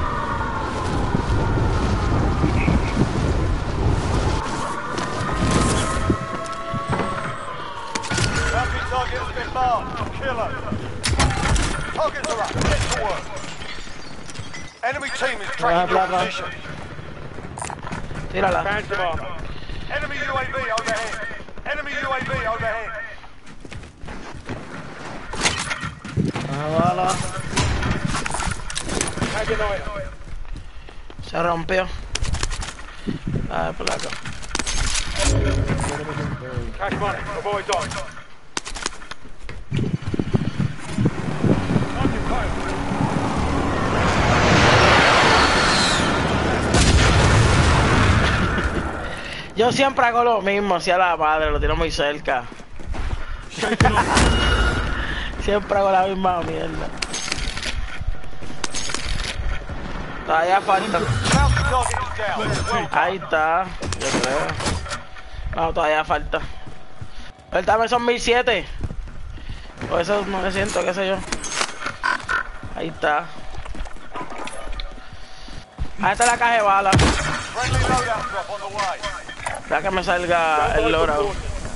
Bounty target has been marked. Kill him. Targets are up. Get to work. Enemy team is tracking your position. Tírala. Enemy U A V overhead. Enemy U A V overhead. Una bala. Se rompió. Ah, por acá. Yo siempre hago lo mismo, hacia la madre, lo tiro muy cerca. Siempre hago la misma mierda. Todavía falta. Bounty target is down. Well Ahí está, yo creo. No, todavía falta. El dame son mil siete. O esos novecientos, qué sé yo. Ahí está. Ahí está la caja de balas. friendly loadout drop on the way. Deja que me salga el loadout.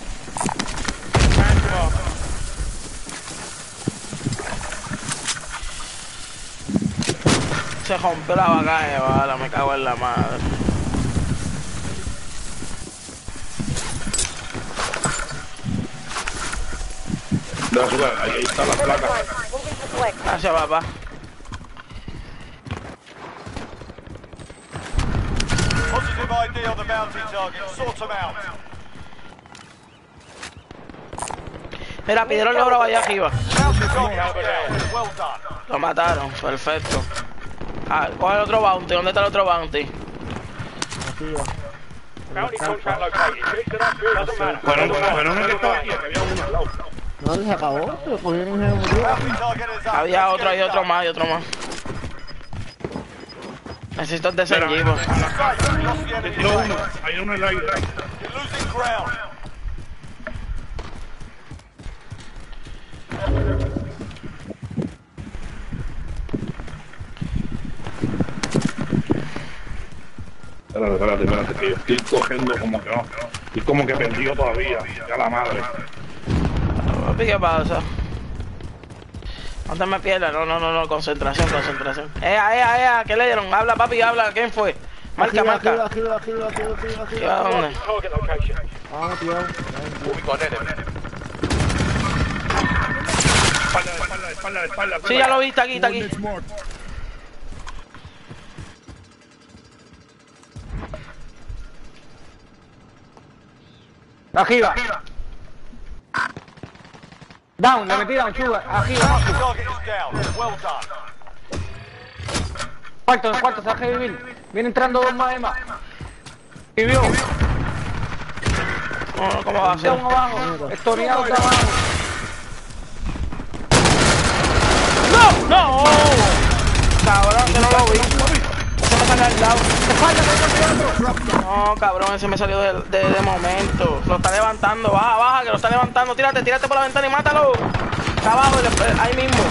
Se rompió la caja de balas, me cago en la madre. De azúcar, ahí está la placa. Gracias, papá. Positive I D on the bounty target. Sort them out. Mira, pidieron loadout allá arriba. Bounty target is down. Well done. Lo mataron, perfecto. Ah, coge el otro bounty. ¿Dónde está el otro bounty? Bueno, bueno, no es que estaba aquí, que había uno al lado. No, se acabó. Se cogieron y se murió. Bounty target is up. Había Let's otro, get hay it otro done. más, hay otro más. Necesito el desengivo. Safe. Lost the enemy Tiró uno, flag. hay uno en el aire. You're losing ground. Espérate, espérate, espérate, que yo estoy cogiendo como que no. Estoy como que perdido todavía, ya la madre. Papi, ¿qué pasa? No te me pierdas, no, no, no, no, concentración, concentración. Ea, ea, ea, ¿qué le dieron? Habla, papi, habla, ¿quién fue? Marca, Aquí, marca. aquí, aquí, aquí, aquí, aquí, aquí. ¿Qué va a dónde? Vamos, tío. Espalda, espalda, espalda, espalda. Sí, ya lo vi, está aquí, está aquí. Coordinates marked. Arriba. Down, le metí down, chuga. Arriba, Bounty abajo. target is down. Well done. Cuarto, en cuarto, se va a vivir. Viene entrando dos más de más. Vivió. No, no, ¿cómo va a ser? Down abajo. Estoneado está abajo. ¡No! ¡No! Cabrón, que no lo vi. Se me salió al lado. No, cabrón, ese me salió de, de, de momento. Lo está levantando. Baja, baja, que lo está levantando. Tírate, tírate por la ventana y mátalo. Acá abajo, después, ahí mismo.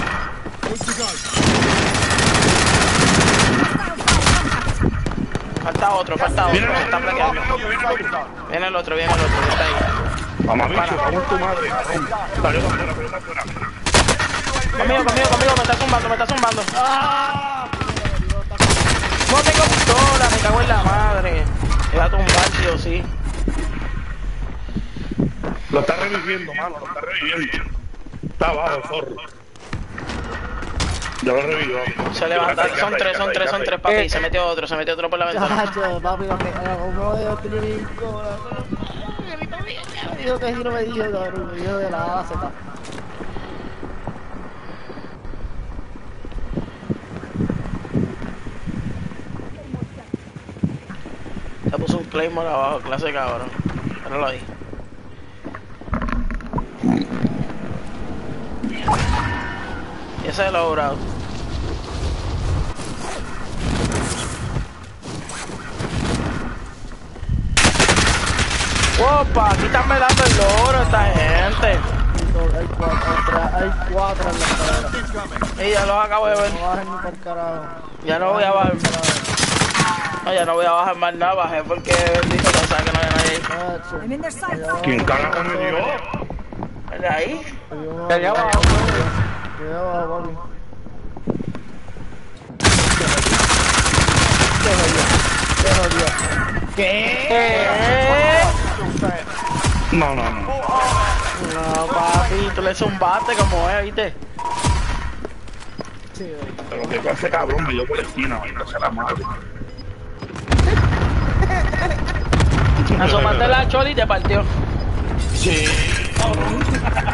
Falta otro, falta otro. Se está plaqueando. Viene el otro, viene el otro, que está ahí. Vamos, bicho, vamos tu madre. Salió para afuera, salió para afuera. Conmigo, conmigo, conmigo, me está zumbando, me está zumbando. ¡Ah! No tengo pistola, me cago en la madre. Me va a tumbar, sí o sí. Lo está reviviendo, mano, lo está reviviendo. Está abajo, zorro. Ya lo revivió. Se levanta, son tres, son tres, son tres, papi. Se metió otro, se metió otro por la ventana. Chacho, papi, lo que uno de los trinco. Me dijo que si no me dijo, cabrón, me dijo de la A a Z. Se puso un claymore abajo, clase de cabrón. Míralo ahí. Y ese es el logrado. Opa, aquí están velando el logro esta gente. Hay cuatro, hay cuatro en la escalera. Y ya los acabo de ver. No bajen ni por carajo. Ya no voy a bajar. No, ya no voy a bajar más nada, bajé porque bendito no sabe que no hay nadie ahí. Chacho. ¿Quién carajo me dio? ¿De ahí? Que allá abajo. Allá abajo, papi. ¿Qué? No, no, no. No, papi, tú le zumbaste como es, ¿viste? Sí, güey. Pero que ese cabrón me dio por la esquina, ahorita se la madre. Asomaste la choli y te partió. Sí, cabrón.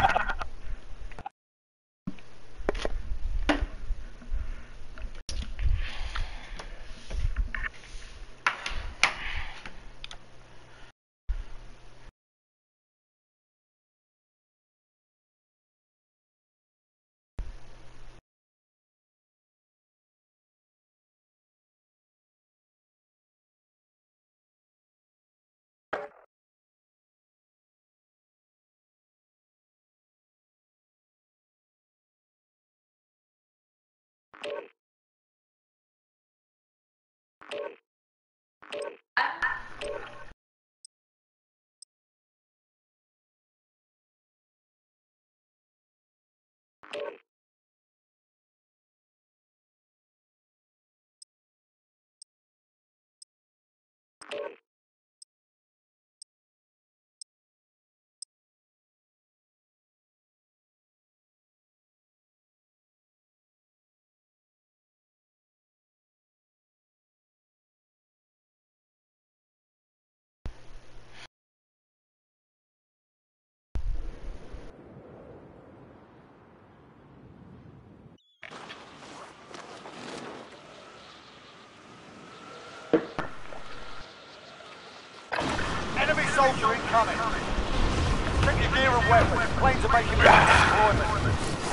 Enemy soldier incoming. Check your gear and weapons. Planes are making rapid deployment.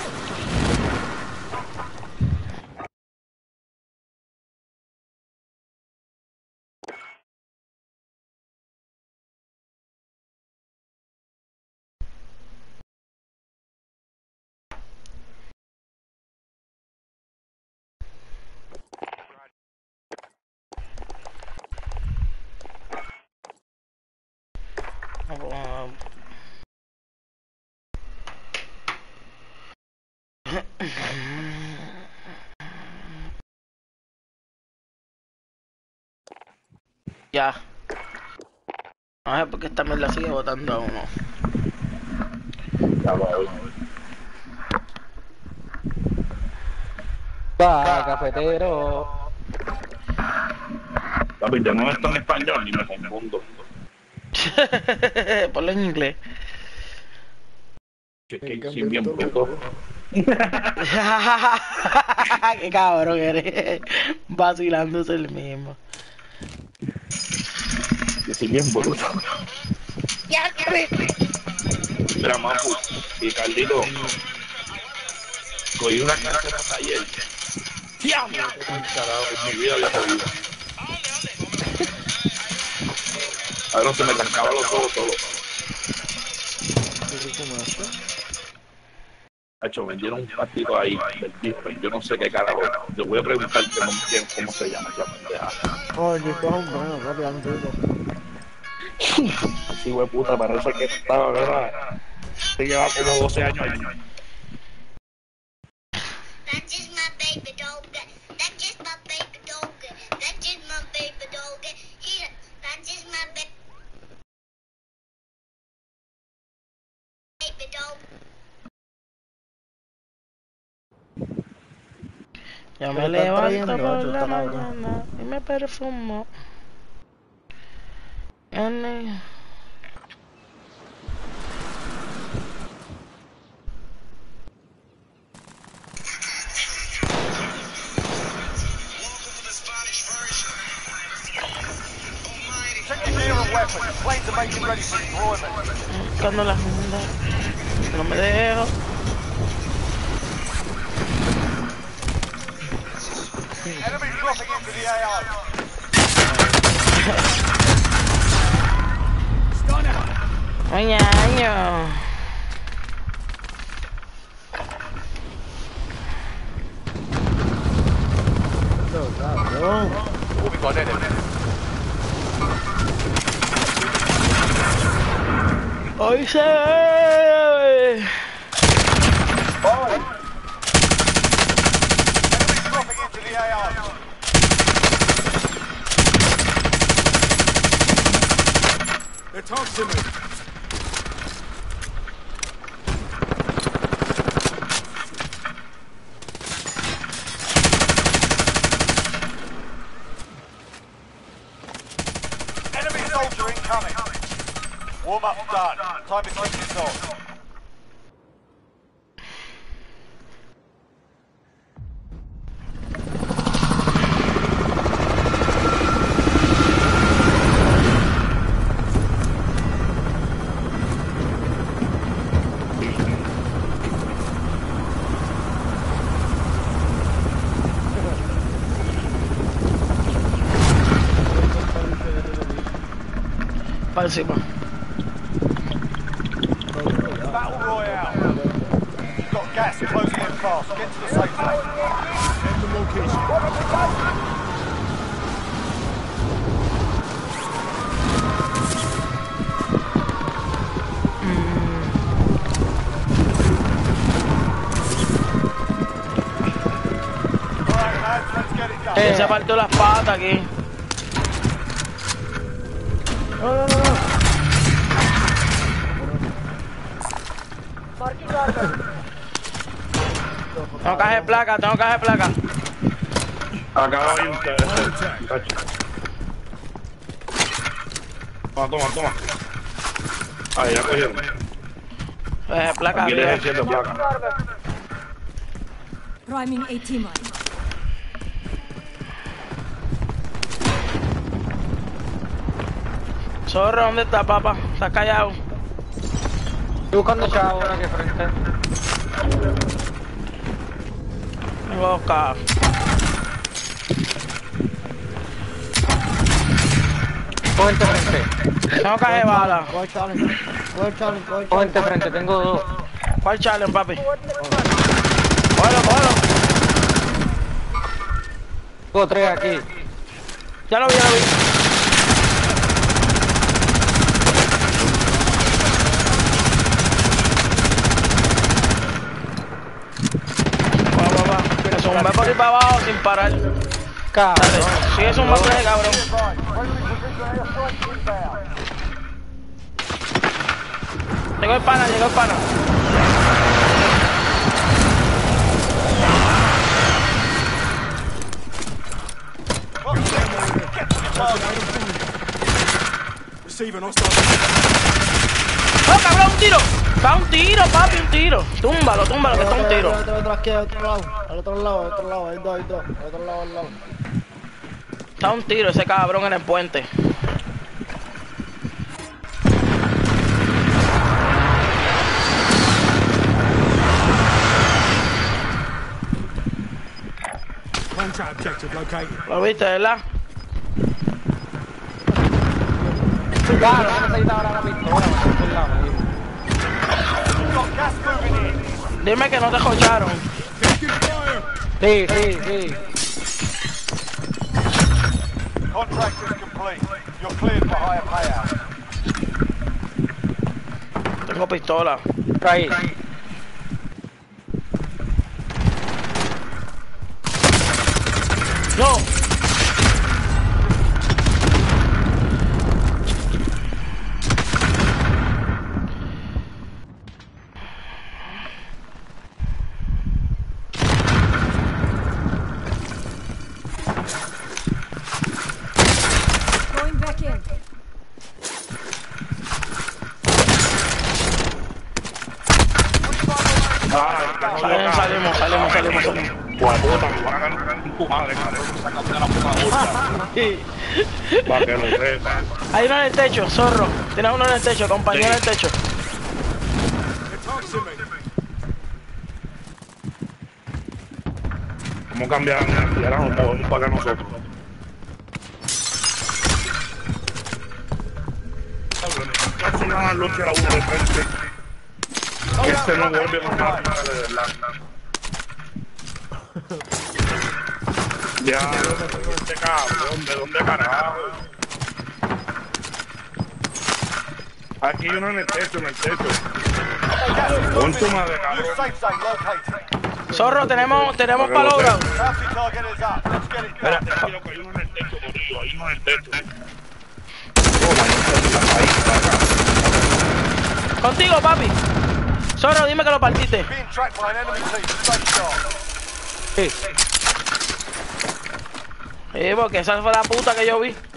Um, ya. No sé por qué esta mierda sigue botando a uno. Ya voy. Va, cafetero. Papi, de nuevo esto en español y me confundo. Ponlo en inglés. Que que sí, bien bruto. Qué cabrón eres. Vacilándose el mismo. Que sí, bien bruto. Mira, Mapu y Carlito. Cogí una cartera ayer. ¡Diablo! Carajo, en mi vida había cogido. Ahora se me trancaba los ojos solo. Hacho, vendieron un partido ahí del Discord, yo no sé qué carajo. Yo voy a preguntar que no entiendo cómo se llama esa pendeja. Oye, esto es un bueno, rápidamente. Así, güey, puta, parece que estaba, ¿verdad? Se lleva como doce años allí. That's just my baby dog. That's just my baby dog. That's just my baby dog. He, that's just my ba- baby dog. Yo Pero me está levanto trayendo, por ocho, la está cabrón. mañana y me perfumo. En- Check your gear and weapons. Planes are making ready for deployment. Buscando la funda. No me dejo. Enemy dropping into the A O. Oye, año. Esto, cabrón. Oh, we got enemy. Hoy se ve. Enemy dropping into the A O. They're talking to me. Enemy soldier incoming. Warm up done. Time to kick this off. Para encima. Battle Royale. You've got gas closing in fast. Get to the safe zone. Check the location. Alright, lads, let's get it done. Eh, se partió las patas aquí. No, no, no, no. Tengo caja de placa, tengo caja de placa. Acá hay un cacho. Toma, toma, toma. Ahí, ya cogieron. Eh, placa Aquí les arriba. enciendo placa. Priming A T mine. Zorro, ¿dónde está, papá? Está callado. Estoy buscando chavo ahora que frente. Tengo dos cajas. Cógete frente. Tengo caja de bala. Coge challenge. Coge challenge, coge Cógete challenge. frente, tengo dos. ¿Cuál challenge, papi? Cógelo, cógelo. Tengo tres aquí. Ya lo vi, ya lo vi. Va, va, va. Me zumbé por ir para abajo sin parar. Dale, Cabrón. sigue zumbando ese cabrón. Llegó el pana, llegó el pana. Receiving hostile. ¡Oh, cabrón, un tiro! Está un tiro, papi, un tiro. Túmbalo, túmbalo, que está un tiro. Otro, otro, aquí, al otro lado. Al otro lado, al otro lado. Hay dos, hay dos. Al otro lado, al lado. Está un tiro ese cabrón en el puente. Contract objective located. ¿Lo viste, verdad? Claro, no necesitaba ahora la pistola. Me estoy por la misma. Got gas moving in. Dime que no te jocharon. Sí, sí, sí. Contract is complete. You're cleared for higher payout. Tengo pistola. Ahí. No. Going back in. Salimos, salimos, salimos, salimos, salimos. Guapota, me van a ganar tu madre, cabrón. Sácate de la puta bolsa. Para que lo sepas. Hay uno en el techo, zorro. Tienes uno en el techo, compañero en el techo. ¿Cómo cambiaron? Cambiaron un poco para nosotros. Casi nada lucha a uno de frente. Este no vuelve a matar de verdad. Ya, este cabrón, ¿de dónde carajo? Aquí hay uno en el techo, en el techo. Pon tu madre, cabrón. Safe zone located. Zorro, tenemos, tenemos palabra. Bounty target is up. Let's get it Espera, done. tranquilo, que hay uno en el techo, Corillo, hay uno en el techo. Contigo, papi. Zorro, dime que lo partiste. Being tracked by an enemy team. Stay sharp. Sí. Sí, porque esa fue la puta que yo vi.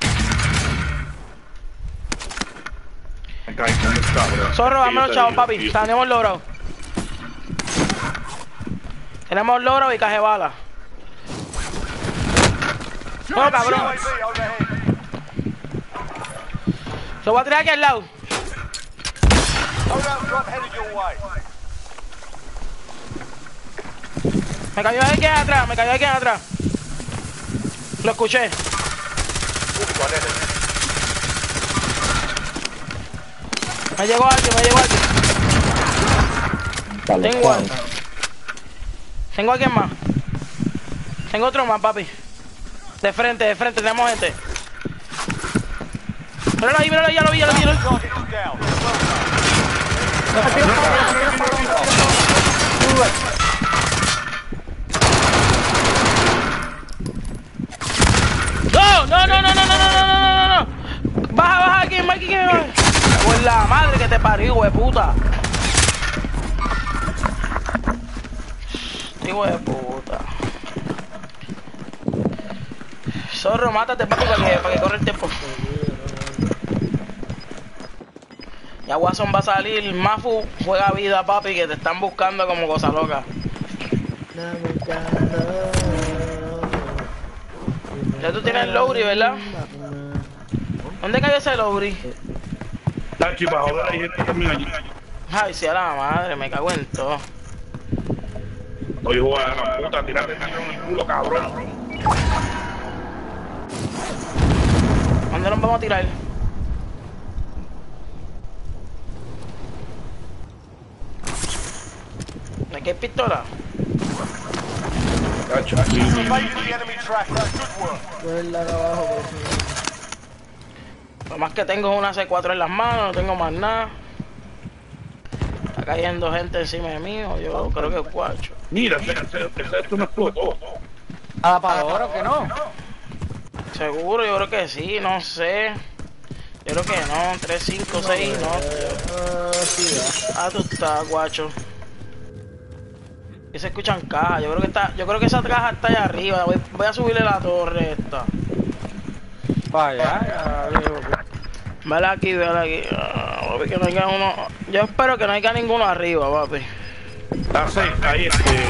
Me caí con el cabrón. Zorro, vámonos, chavos, papi. Tenemos logrado. Tenemos logrado y caje bala. No, cabrón. U A V overhead. Lo voy a tirar aquí al lado. Hold out drop headed your way. Me cayó aquí atrás, me cayó aquí atrás. Lo escuché. Me llegó alguien, me llegó alguien. Tengo alguien. Tengo alguien más. Tengo otro más, papi. De frente, de frente, tenemos gente. Míralo ahí, míralo ahí, ya lo vi, ya lo vi. Ya lo vi. Target is down. No, no, no, no, no, no, no, no, no, no, no. Baja, baja aquí, Mikey, que me baja. Pues la madre que te parió, güey, puta. Hijo de puta. Zorro, mátate, papi, para que, para que corre el tiempo. Ya Watson va a salir. Mafu, juega vida, papi, que te están buscando como cosa loca. Ya tú tienes el Lowry, ¿verdad? ¿Dónde cayó ese Lowry? Está aquí para joder, hay gente también allí. Ay, sí, a la madre, me cago en todo. Oye, joder, la puta, tírate el tiro en el culo, cabrón. ¿Dónde nos vamos a tirar? ¿Aquí hay pistola? Cacho, aquí. Evaded the enemy tracker. Good work. Pues la de abajo, por si Lo más que tengo es una C cuatro en las manos, no tengo más nada. Está cayendo gente encima de mí, o yo creo que es guacho. Mira, ese, ese, ese esto no explotó. Ah, para oro que no. Seguro, yo creo que sí, no sé. Yo creo que no, tres, cinco, seis, no. Ah, sí, ya. Ah, tú estás, guacho. Que se escuchan cajas, yo creo que está, yo creo que esa caja está allá arriba. Voy, voy a subirle la torre esta. Vaya, Vela aquí, vela aquí. Ah, papi, que no haya uno. Yo espero que no haya ninguno arriba, papi. Está safe, ahí este.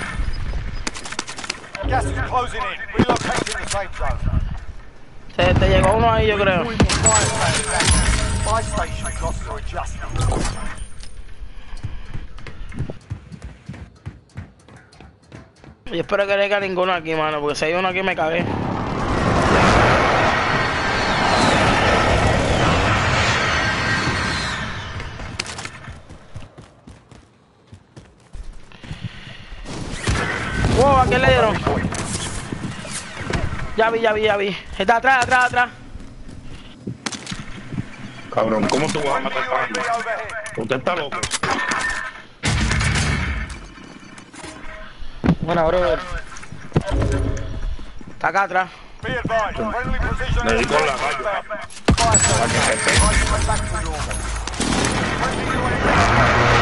Gas is closing in. Relocating the safe zone. Te, te llegó uno ahí, yo creo. Buy station costs are adjusted. Yo espero que no haya ninguno aquí, mano, porque si hay uno aquí me cagué. quién le dieron? Ya vi, ya vi, ya vi. Está atrás, atrás, atrás. Cabrón, ¿cómo tú vas a matar a alguien? Usted está loco. Buena, brother. Está acá atrás. Be advised, friendly precision Le di con la airstrike radio. inbound. Para que se pegue. Back to normal. Friendly U A V.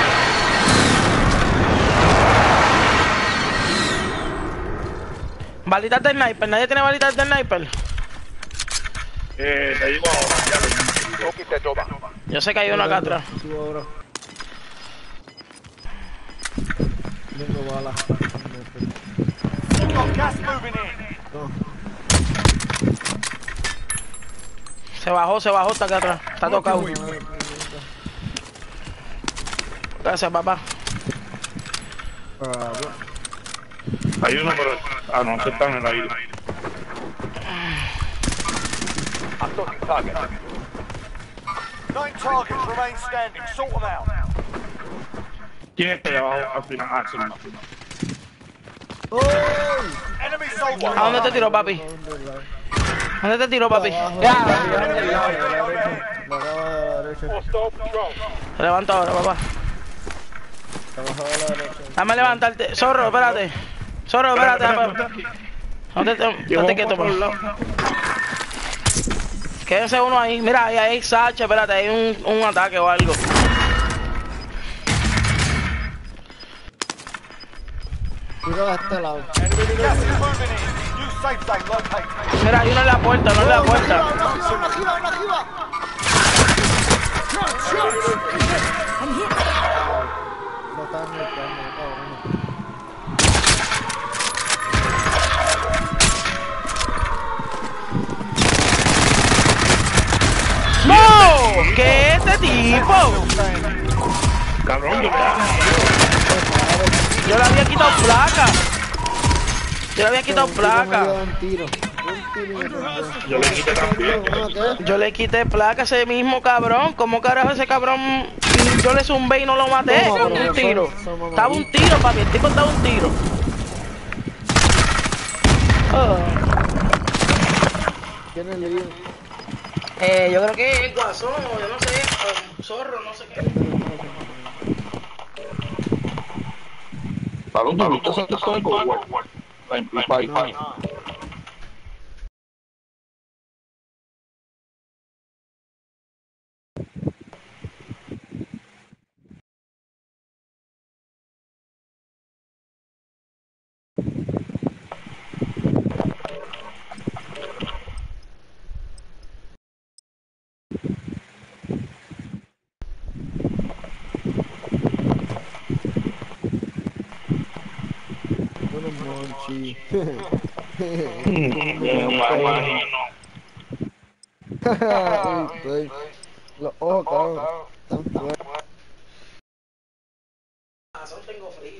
Balitas de sniper. ¿Nadie tiene balitas de sniper? Eh, te digo ahora, ya lo Go get that door. Yo sé que hay uno acá atrás. Subo ahora. Tengo bala. Got gas moving in. Se bajó, se bajó, está acá atrás. Está tocado. Gracias, papá. Ah, Hay uno, pero... Ah, no, que está en el aire. I'm looking target. Nine targets remain standing. Sort them out. ¿Quién está ahí abajo al final? Ah, sí, no. Enemy soldier. ¿A dónde te tiró, papi? ¿A dónde te tiró, papi? ya. Se levanta ahora, papá. Dame levantarte. Zorro, espérate. Zorro, espérate. espérate. No te, no te quieto, por un lado. Quédense uno ahí. Mira, ahí hay Sacha, espérate, hay un, un ataque o algo. Tiro de este lado. Gas is moving in. New safe zone located. Mira, hay uno en la puerta, uno en la puerta. Arriba, arriba. No está ni el plano, cabrón. ¡No! ¿Qué es este tipo? Cabrón, yo Yo le había quitado placa. Yo le había quitado placa. Un tiro. Un tiro y me rompió. Yo le quité también. ¿Qué? Yo le quité placa a ese mismo cabrón. ¿Cómo carajo ese cabrón? Yo le zumbé y no lo maté No, con pero un tiro. son- son Estaba un tiro, papi. El tipo estaba un tiro. Oh. ¿Quién es el líder? Eh, yo creo que es Guasón, o yo no sé, o Zorro, no sé qué. Para un minuto, se te sale con igual. Amplify. Bueno, Monchi. Estoy. Los ojos, cabrón. Tan fuertes. Tengo frío.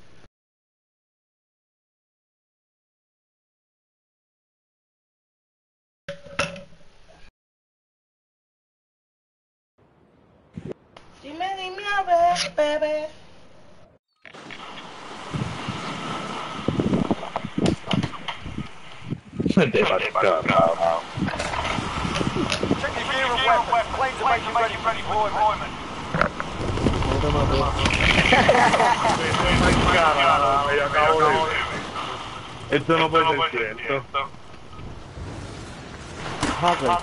Dime, dime a ver, bebé. Te va a cagar. Check your gear and weapons. Planes are making ready for deployment. No te mato. Esto no puede ser cierto. Hacker.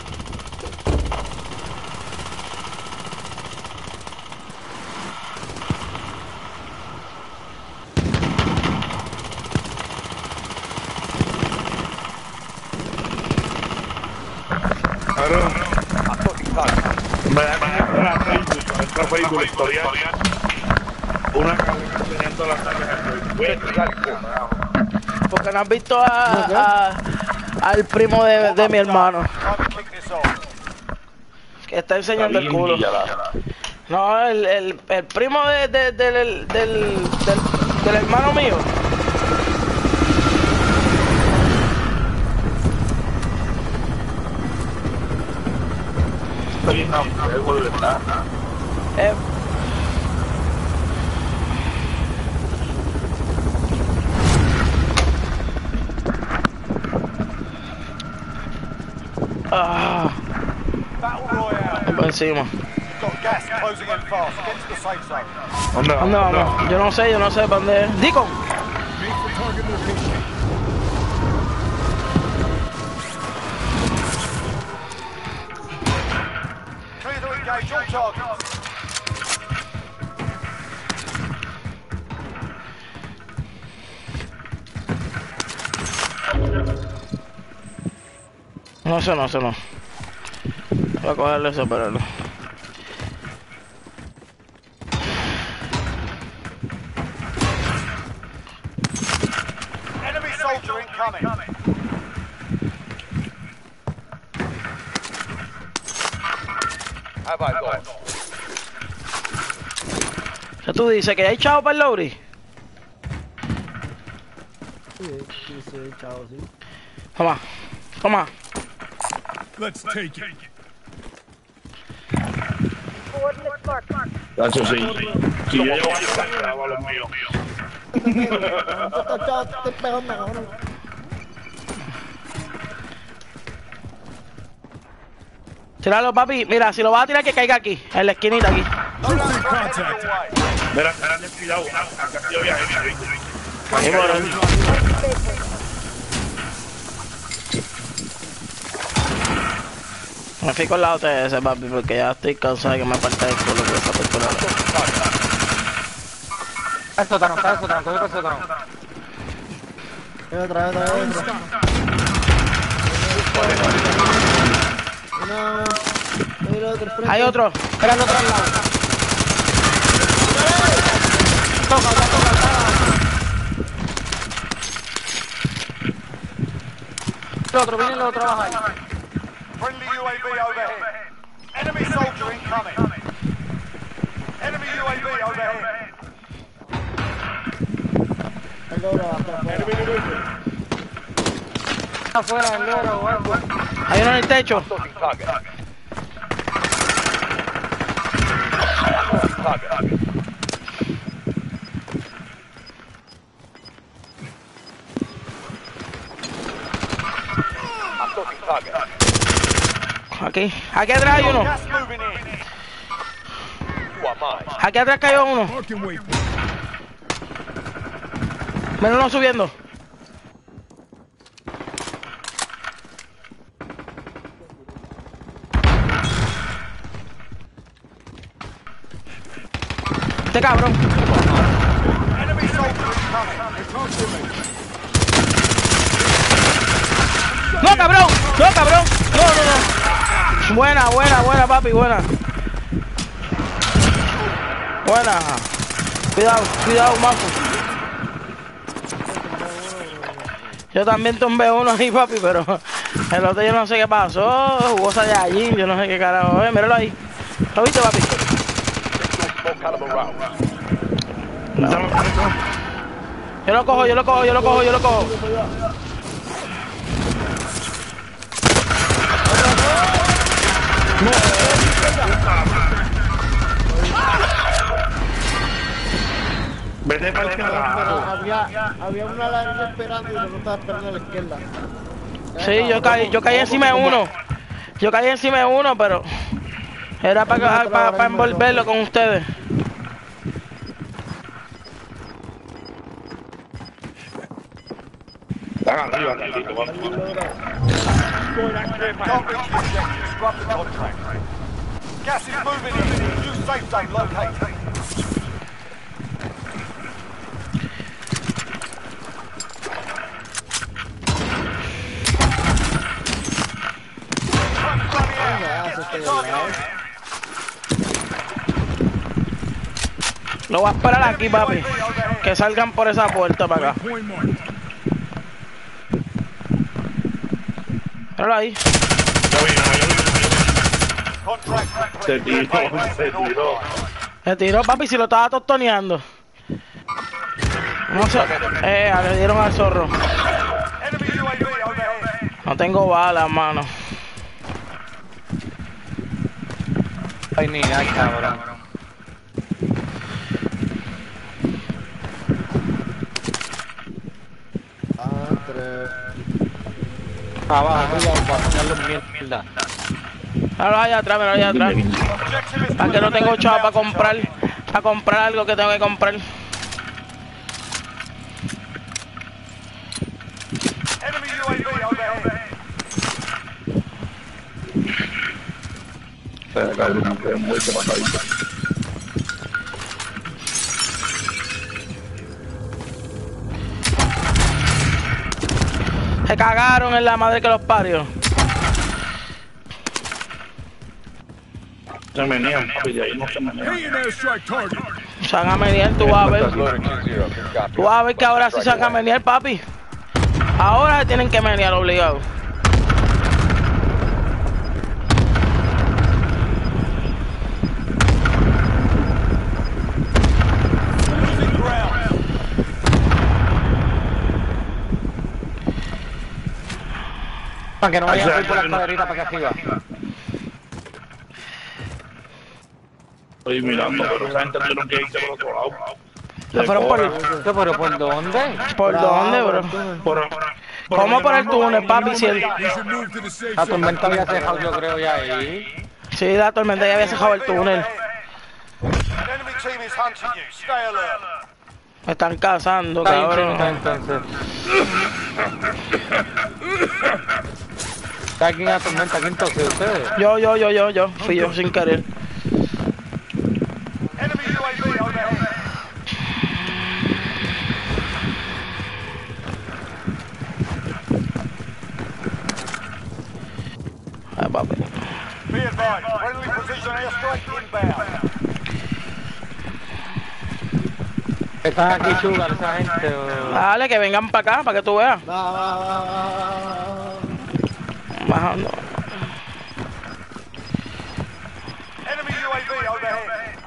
Cabrón. Me da que entrar a Facebook, entra a Facebook historial. Una carga enseñando las cargas. Porque no has visto a, a- al primo de, de mi hermano. Time to kick this off. Que está enseñando el culo. No, el, el, el primo de, de- del, del, del, del hermano mío. Eh, Ah, Battle Royale. por encima. You've got gas closing in fast. Get to the safe zone. ¿Dónde ¿Dónde vamos? Yo no sé, yo no sé para dónde es. Deacon. Make the target location. Clear to engage all targets. No sé, no sé, no. Voy a cogerle eso, pero no. Enemy soldier incoming. How about that? ¿Qué tú dices? ¿Que hay chavo para el Lowry? Sí, sí, sí, chao, sí. Toma, toma. Let's take it. Nacho, sí. Sí, yo llevo años sacado a los míos. Chao, te estoy pegando, cabrón. Tíralo, papi. Mira, si lo vas a tirar, que caiga aquí, en la esquinita aquí. Trooping contact. Mira, mira, ten cuidado. Acá sí había gente. Ahí por ahí. Me fui con la O T S, papi, porque ya estoy cansado de que me parte el culo por esa persona. Está el sótano, está el sótano, coge el sótano. Hay otra, hay otra, hay otra. Una... Hay otro al frente. Hay otro. Espera al otro lado. Toca, toca, toca. El otro, viene el otro a bajar. Friendly U A V overhead. Enemy soldier incoming. Enemy U A V overhead. El loro afuera. Afuera del loro o algo. Hay uno en el techo. Aquí, aquí atrás hay uno. Gas moving in. Aquí atrás cayó uno. Marking waypoint. Menos uno subiendo. Este cabrón. Enemy soldier incoming. No, cabrón. No, cabrón. No, no, no. Buena, buena, buena, papi, buena. Buena. Cuidado, cuidado, mazo. Yo también tumbé uno ahí, papi, pero el otro yo no sé qué pasó. Jugó Saiyajin, yo no sé qué carajo. Eh, míralo ahí. ¿Lo viste, papi? Yo lo cojo, yo lo cojo, yo lo cojo, yo lo cojo. Vete para el Pero carajo. había, había una larga esperando y el otro estaba esperando a la izquierda. Sí, yo caí, yo caí encima de uno. Yo caí encima de uno, pero era para para para envolverlo con ustedes. Están arriba, Carlito, vamos. Can't reach the objective. Scrub the contract. Gas is moving in. New safe zone located. Lo voy a esperar aquí, papi. Que salgan por esa puerta para acá. Point marked. Míralo ahí. Contract Se complete. tiró, se tiró. Se tiró, papi, si lo estaba tostoneando. No sé. Eh, le dieron al zorro. Enemy U A V overhead. No tengo balas, mano. Ay, ni ay, cabrón. Ah, tres. Abajo, cuidado, para ponerlo mierda. Míralo allá atrás, míralo allá atrás. Objective is Para que no tengo chavo para comprar, para comprar algo que tengo que comprar. Enemy U A V overhead. Cabrón, que muerte pasadita. Se cagaron en la madre que los parió. Se menean, papi, de ahí no se menean. Hey, an airstrike target. Se van a menear, tú vas a ver. Tú vas a ver que ahora sí se van a menear, papi. Ahora tienen que menear obligado. Losing ground. Para que no vayan a ir por la escalerita para que arriba. Estoy mirando, pero esa gente tuvieron que irse por otro lado. ¿Se fueron por, ¿Qué, pero por dónde? por dónde, bro? Por, ¿Cómo por el túnel, papi? Si el- You should move to the safe La zone. tormenta había dejado, yo creo, ya ahí. Sí, la tormenta ya había cerrado el túnel. An enemy team is hunting you. Stay alert. Me están cazando, Está bien, cabrón. está entonces. Está aquí en la tormenta, ¿quién entonces? ¿Ustedes? Yo, yo, yo, yo, yo. Fui yo sin querer. Enemy U A V overhead. Ay, papi. Be advised. Friendly precision airstrike inbound. Están aquí Sugar, esa gente. o- Dale, que vengan para acá, para que tú veas. Va, va, va, va, va. Bajando. Enemy U A V overhead.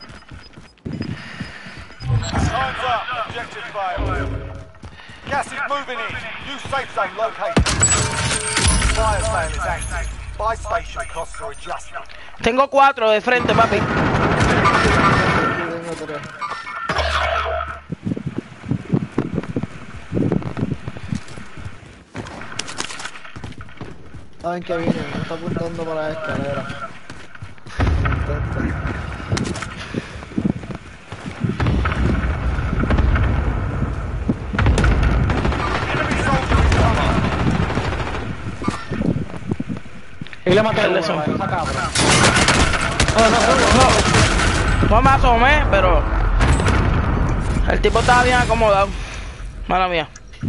Time's up. Objective failed. Gas is moving in. New safe zone located. Fire sale is active. Buy station costs are adjusted. Tengo cuatro de frente, papi. Aquí tengo tres. Saben que viene, me está apuntando para la escalera. Intenta. Enemy soldier is cover. Y le maté a uno, Eso. esa cabra. No me asomé, pero el tipo estaba bien acomodado. Mala mía.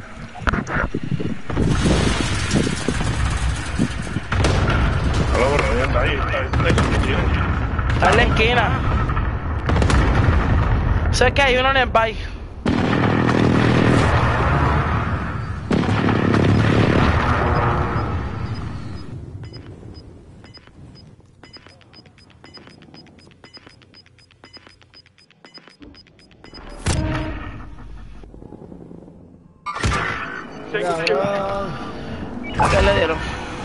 Hola, bro, está ahí, está ahí, está ahí. Está en la esquina. Sé que hay uno en el bike. Cabrón. ¿Qué le dieron?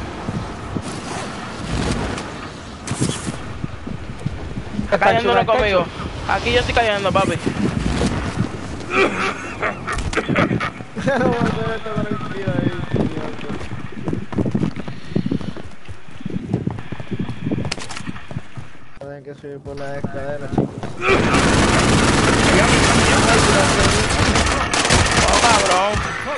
Está cayendo uno conmigo. Aquí yo estoy cayendo, papi. No voy a hacer esto con el tío ahí, idiota. Tienen que subir por la escalera, chicos. Oh, cabrón.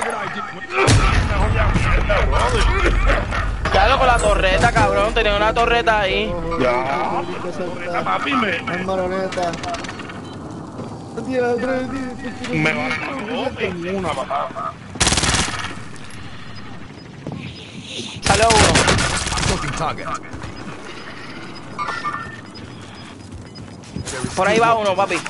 Claro, con la torreta, cabrón. Tenía una torreta ahí. Ya, Que salta. papi, me, Es maroneta. Tira, otra vez, tira, tira. me va a con una patada. Salió uno. Looking target. Por ahí va uno, papi.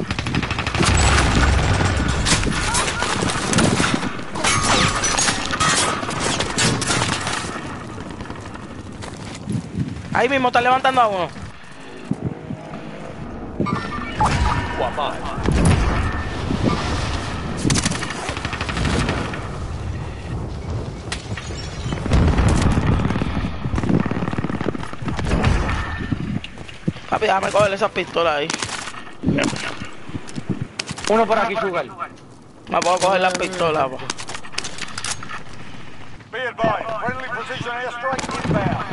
Ahí mismo está levantando a uno. Papi, déjame cogerle esas pistolas ahí. Uno por aquí, Sugar. Me puedo coger las pistolas, pa. Be advised, friendly precision airstrike inbound.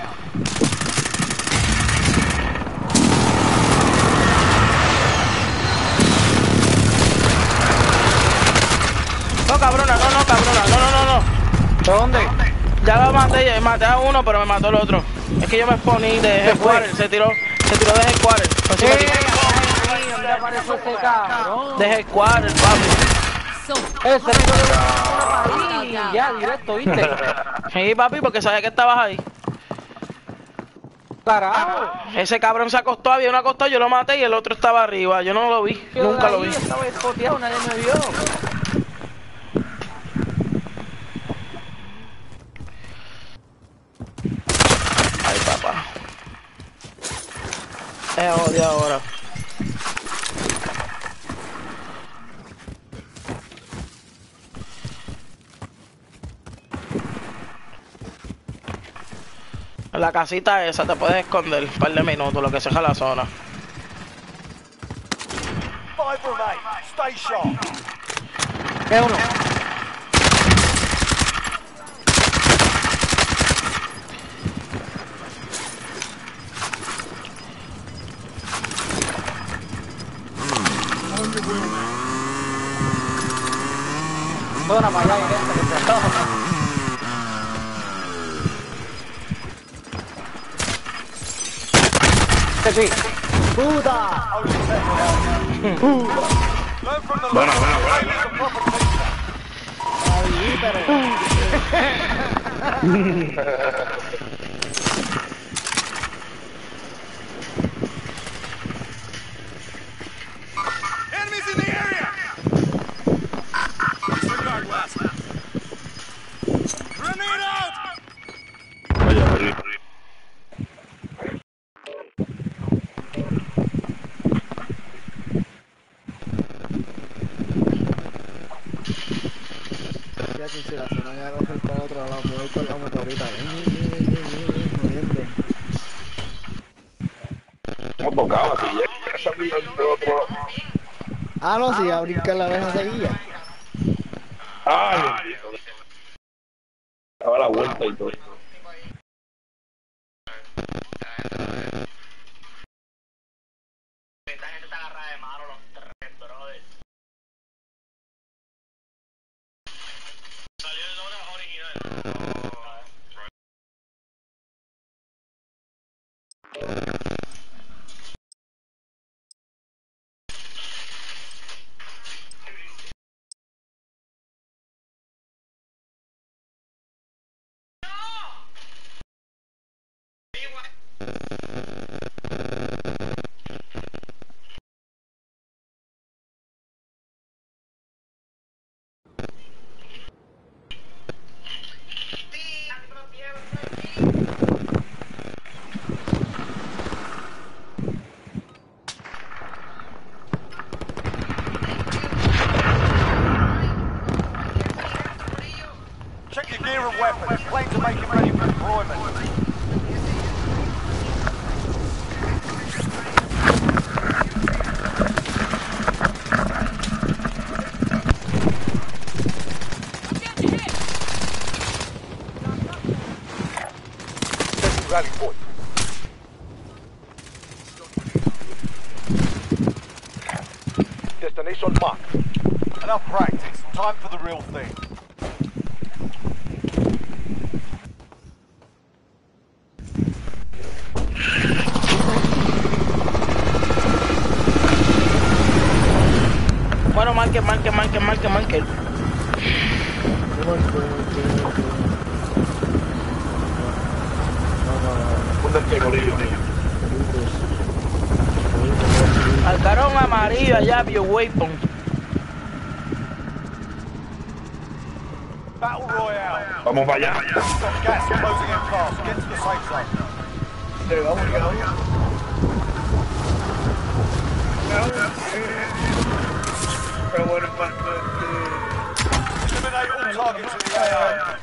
No, cabrona, no, no, cabrona, no, no, no, no. ¿De dónde? Ya lo maté, maté a uno, pero me mató el otro. Es que yo me exponí de Headquarter, se tiró, se tiró de Headquarter. Pues sí, me tiró. ¿Dónde apareció ese cabrón? De Headquarter, papi. Ese me dio una ahí, ya, directo, ¿viste? Sí, papi, porque sabía que estabas ahí. Carajo. Ese cabrón se acostó, había uno acostado, yo lo maté y el otro estaba arriba. Yo no lo vi, Yo nunca lo ahí vi. estaba espoteado, nadie me vio. Ay, papá. Es odio ahora. En la casita esa te puedes esconder un par de minutos, lo que sea la zona. Five remain. Stay sharp. Es uno. Zona para allá directa, que se antoja. Sí. ¡Puta! Learn from the Bueno, bueno, failures of proper teamwork. Ahí, pero... Enemies in the area! Disregard last. Grenade out! Vaya, arriba. Ya que si la zona ya coge para el otro lado, me voy con la motorita. No tocaba, si ya sabía el otro. Ah, no, si ya brincar la abeja seguía. Ay, Dios mío. Daba la vuelta y todo. Check your gear and weapons. Planes are making ready for deployment. Setting rally point. Destination marked. Enough practice. Time for the real thing. Bueno, marquen, marquen, marquen, marquen, marquen. ¿Dónde es que morir? Al carón amarillo allá, vio waypoint. Battle Royale. Vamos para allá. Got gas closing in fast. Get to the safe zone. Llegamos, llegamos. Pero bueno, Eliminate all targets in the A O.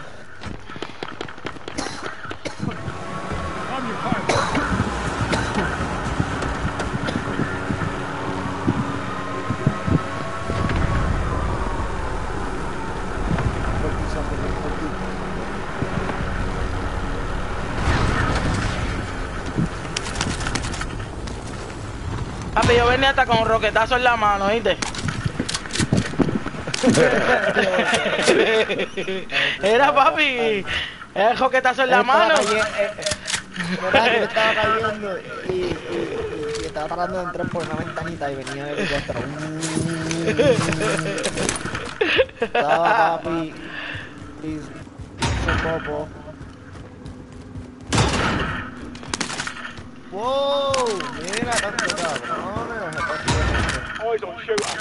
I'm your pilot. Papi, yo venía hasta con un roquetazo en la mano, ¿viste? Era, papi, el roquetazo en la mano. Verdad que estaba cayendo y, y, y, y estaba tratando de entrar por una ventanita y venía de helicóptero. Estaba papi y se popo. Wow, mira tanto cabrones. Eyes on shooter.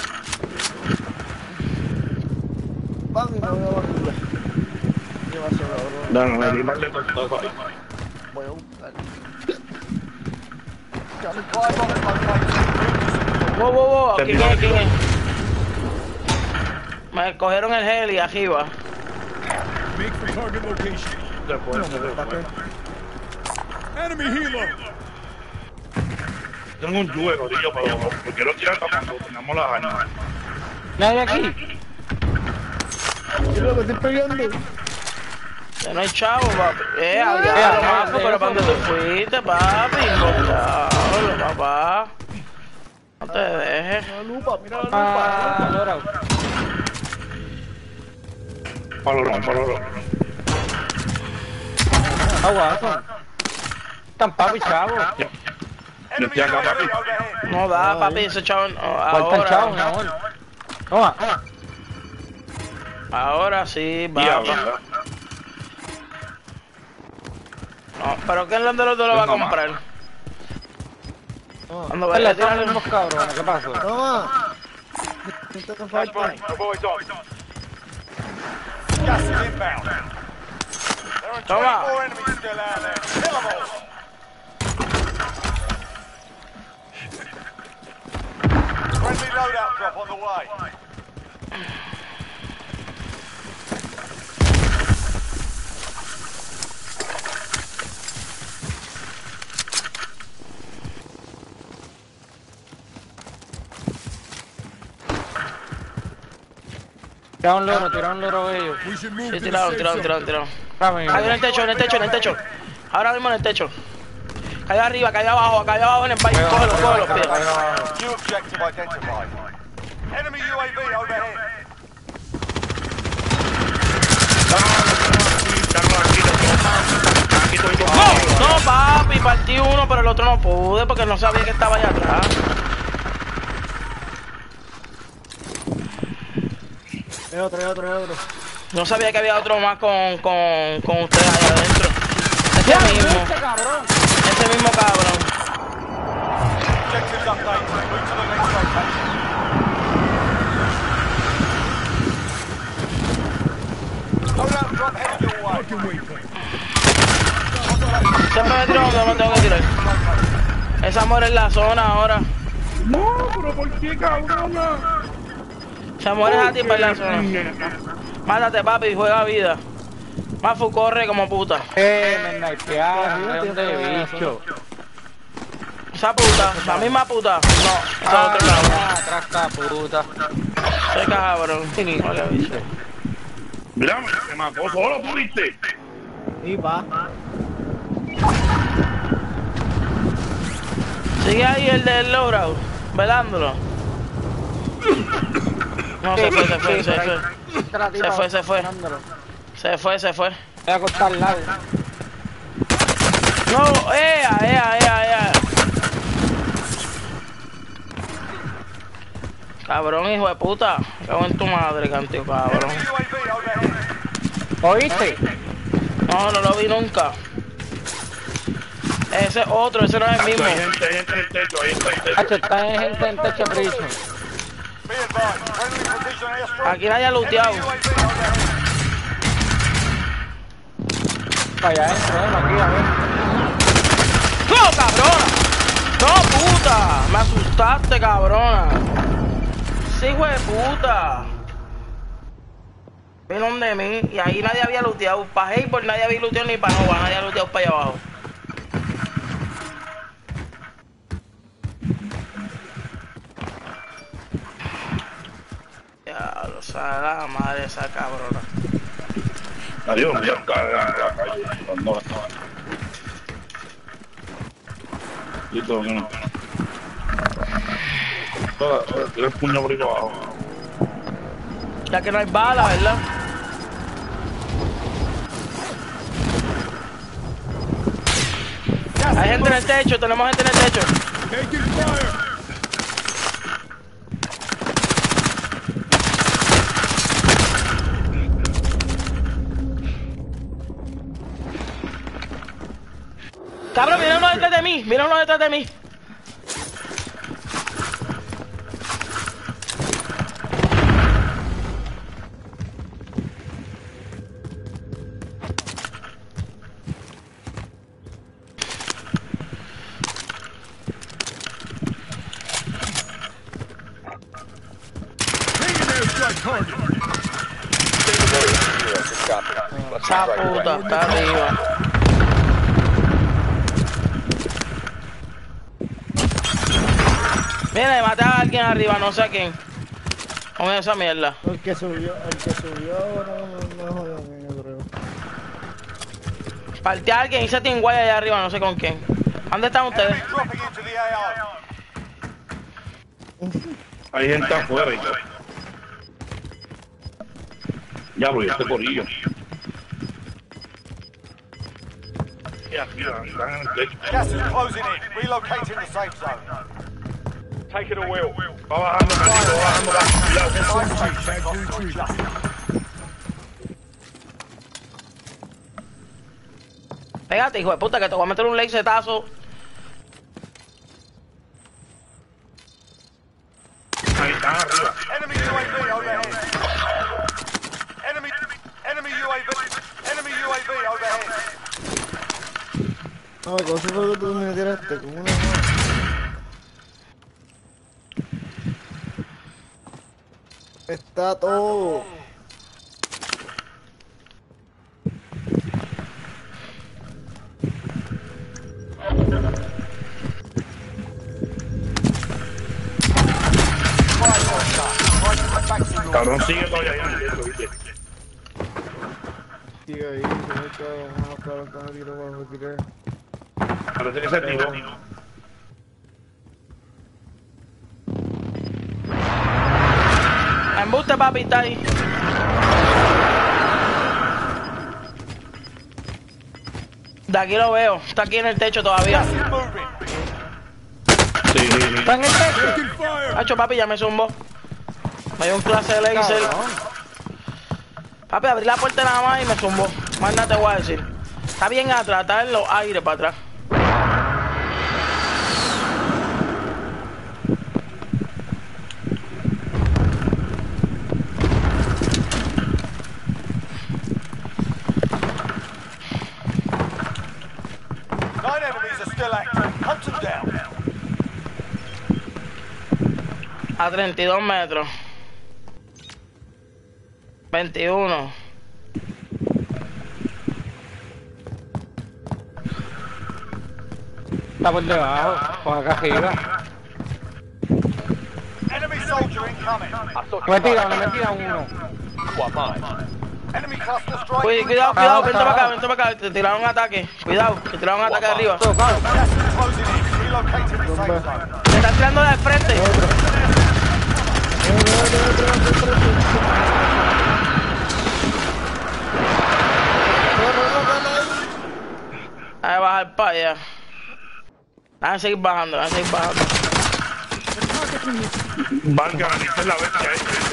Pan y no veo barriga. ¿Qué va a ser cabrón? No, no, no, no, no, no, Voy a buscar. Wow, wow, wow, ¿quién es? ¿Quién es? Me cogieron el heli arriba. Make for target location. Después, después. Enemy healer. Tengo un juego, tío, pero no quiero tirar cuando tengamos las armas. ¿Nadie aquí? Yo me estoy pegando. Ya no hay chavo, papi. Eh, ya, papi, pero ¿para dónde tú fuiste, papi? Chavo, papá. No te dejes. Mira la lupa, mira la Ah, lupa. Dorado. Palorón, palorón. Aguazo. Están papi, chavo. Yo estoy acá, papi. No da, papi, ese chavo. no, Falta el chavo, mi Ahora, amor. Toma. ahora sí, va. Diablo, ¿verdad? No, pero ¿quién de los dos lo va a Venga, comprar? Cuando vaya Dale, a tirar tiran el unos cabrones, ¿qué pasó? Toma. Esto te falta. The boys on. Gas is inbound. There are Toma. twenty-four enemies still out there. Kill them all. Friendly loadout drop on the way. Tira un loro, tira un loro ellos. We should move Sí, to tiraron, the tiraron, safe tiraron, zone. tiraron. Dame, Cayó en el techo, en el techo, en el techo. Ahora mismo en el techo. Cayó arriba, cayó abajo, cayó abajo en el baile. Cógelo, cógelo, pide. New objective identified. Enemy U A V overhead. Aquí estoy con- No, no, papi, partí uno, pero el otro no pude porque no sabía que estaba allá atrás. Hay otro, hay otro, hay otro. No sabía que había otro más con, con, con ustedes allá adentro. Ese mismo, ese mismo cabrón. Objectives updated. Move to the next location. Loadout drop headed your way. Fucking waypoint. Siempre me tiro donde me tengo que tirar. Esa muere en la zona ahora. No, pero ¿por qué, cabrona? Se muere a ti en la zona. Mátate, papi, juega vida. Mafu corre como puta. Eh, me snipearon, de bicho. Esa puta, la misma puta. No, esa es otra cabrón. Ah, atrás está puta. Ese cabrón. Vale, bicho. Mira, me mató solo, ¿tú viste? Y pa. Sigue ahí el del logrado, velándolo. No, se fue, se fue, se fue. Se fue, se fue. Se fue, se fue. Voy a cortar largo. No, ea, ea, ea, ea. Cabrón, hijo de puta. Cago en tu madre, cantío, cabrón. Enemy U A V overhead. ¿Oíste? No, no lo vi nunca. Ese es otro, ese no es el mismo. Hay gente, hay gente en el techo, hay gente en el techo. Hacho, está en gente en techo prison. Be advised. Friendly precision airstrike. Aquí nadie ha looteado. Enemy U A V overhead. Para allá adentro, ven aquí, a ver. ¡No, cabrona! ¡No, puta! Me asustaste, cabrona. Sí, hijo de puta. Vieron de mí y ahí nadie había looteado. Para Hateboard nadie había looteado ni para Nova, nadie había looteado para allá abajo. Ya lo sabe la madre esa cabrona. Adiós, me dieron carga en la calle. No, no. Listo, que no. Tira el puño por ahí abajo. Ya que no hay bala, ¿verdad? Hay gente en el techo, tenemos gente en el techo. Taking fire. Cabrón, mira uno detrás de mí, mira uno detrás de mí. Esa puta, está arriba. Mira, le maté a alguien arriba, no sé a quién. Con esa mierda. El que subió, el que subió no, no jodió a mí, yo creo. Partí a alguien y se tiene guay allá arriba, no sé con quién. ¿Dónde están ustedes? Enemy dropping into the A R. Hay gente afuera y todo. Ya, bro, y este corillo. Ya, mira, están en el techo. Gas is closing in. Relocating the safe zone. Taking a wheel. Va bajando, Carlito, va bajando, va. Buy station costs are adjusted. Pégate, hijo de puta, que te voy a meter un lacetazo. Ahí están arriba. Enemy U A V overhead. Enemy, enemy U A V, enemy U A V overhead. No, la cosa fue que tú me tiraste como una mano. Está todo. Cabrón, sigue todavía ahí en el techo, ¿viste? Sigue ahí, se me echa una cara que me tiró cuando me tiré. Parece que se tiró. Embuste, papi, está ahí. De aquí lo veo, está aquí en el techo todavía. Gas is moving. Sí, sí, sí. Está en el techo. Taking fire. Hacho, papi, ya me zumbó. Me dio un clase de laser. Papi, abrí la puerta nada más y me zumbó. Más nada te voy a decir. Está bien atrás, está en los aires para atrás. Nine enemies are still active. Hunt them down. A treinta y dos metros. veintiuno. Está por debajo, por acá arriba. Enemy soldier incoming. Me tira, me tira uno. Enemy cluster strike. Cuidado, cuidado, cuidado, vente para acá, vente para acá. Te tiraron un ataque. Cuidado, te tiraron un ataque arriba. Tocado. Gas is closing in. Relocating the safe zone. Te están tirando de frente. Hay que bajar para allá. Déjame seguir bajando, déjame seguir bajando. Valga, esta es la bestia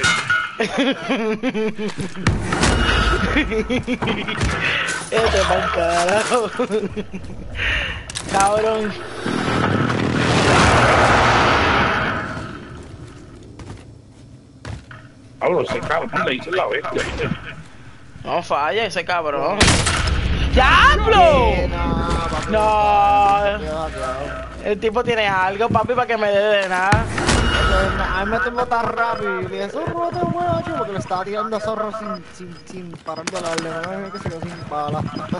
esta. Este es pa'l carajo. Cabrón. Hablo, ese cabrón le dice la bestia, ¿viste? No falla ese cabrón. ¡Diablo! No. El tipo tiene algo, papi, para que me dé de nada. A mí me tumbó tan rápido y le dije, zorro, te muevo, chico, porque le estaba tirando a zorro sin, sin, sin parar de darle, no que se quedó sin bala.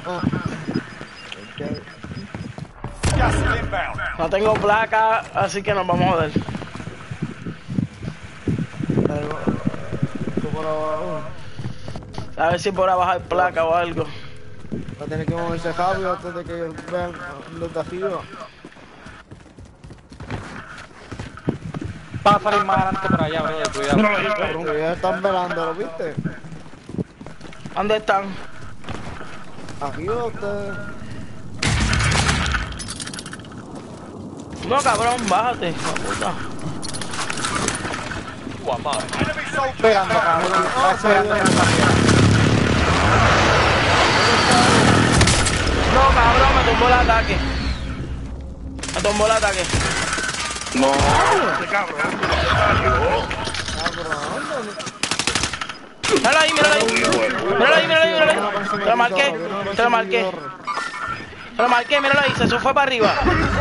Gas is inbound. No tengo placa, así que nos vamos a joder. Tú por abajo. A ver si por abajo hay placa o algo. Va a tener que moverse rápido antes de que vean los de arriba. Va a salir más adelante por allá, bro, cuidado. No, no, cabrón. Ellos están velando, ¿lo viste? ¿Dónde están? Aquí ustedes. No, cabrón, bájate. La puta. Enemy soldier Pegando, cabrón. Está esperando en la partida. No, cabrón, me tumbó el ataque. Me tumbó el ataque. No, ese cabrón. Míralo ahí, míralo ahí. Míralo ahí, míralo ahí, míralo ahí. Te lo marqué, te lo marqué. Te lo marqué, míralo ahí, se fue para arriba.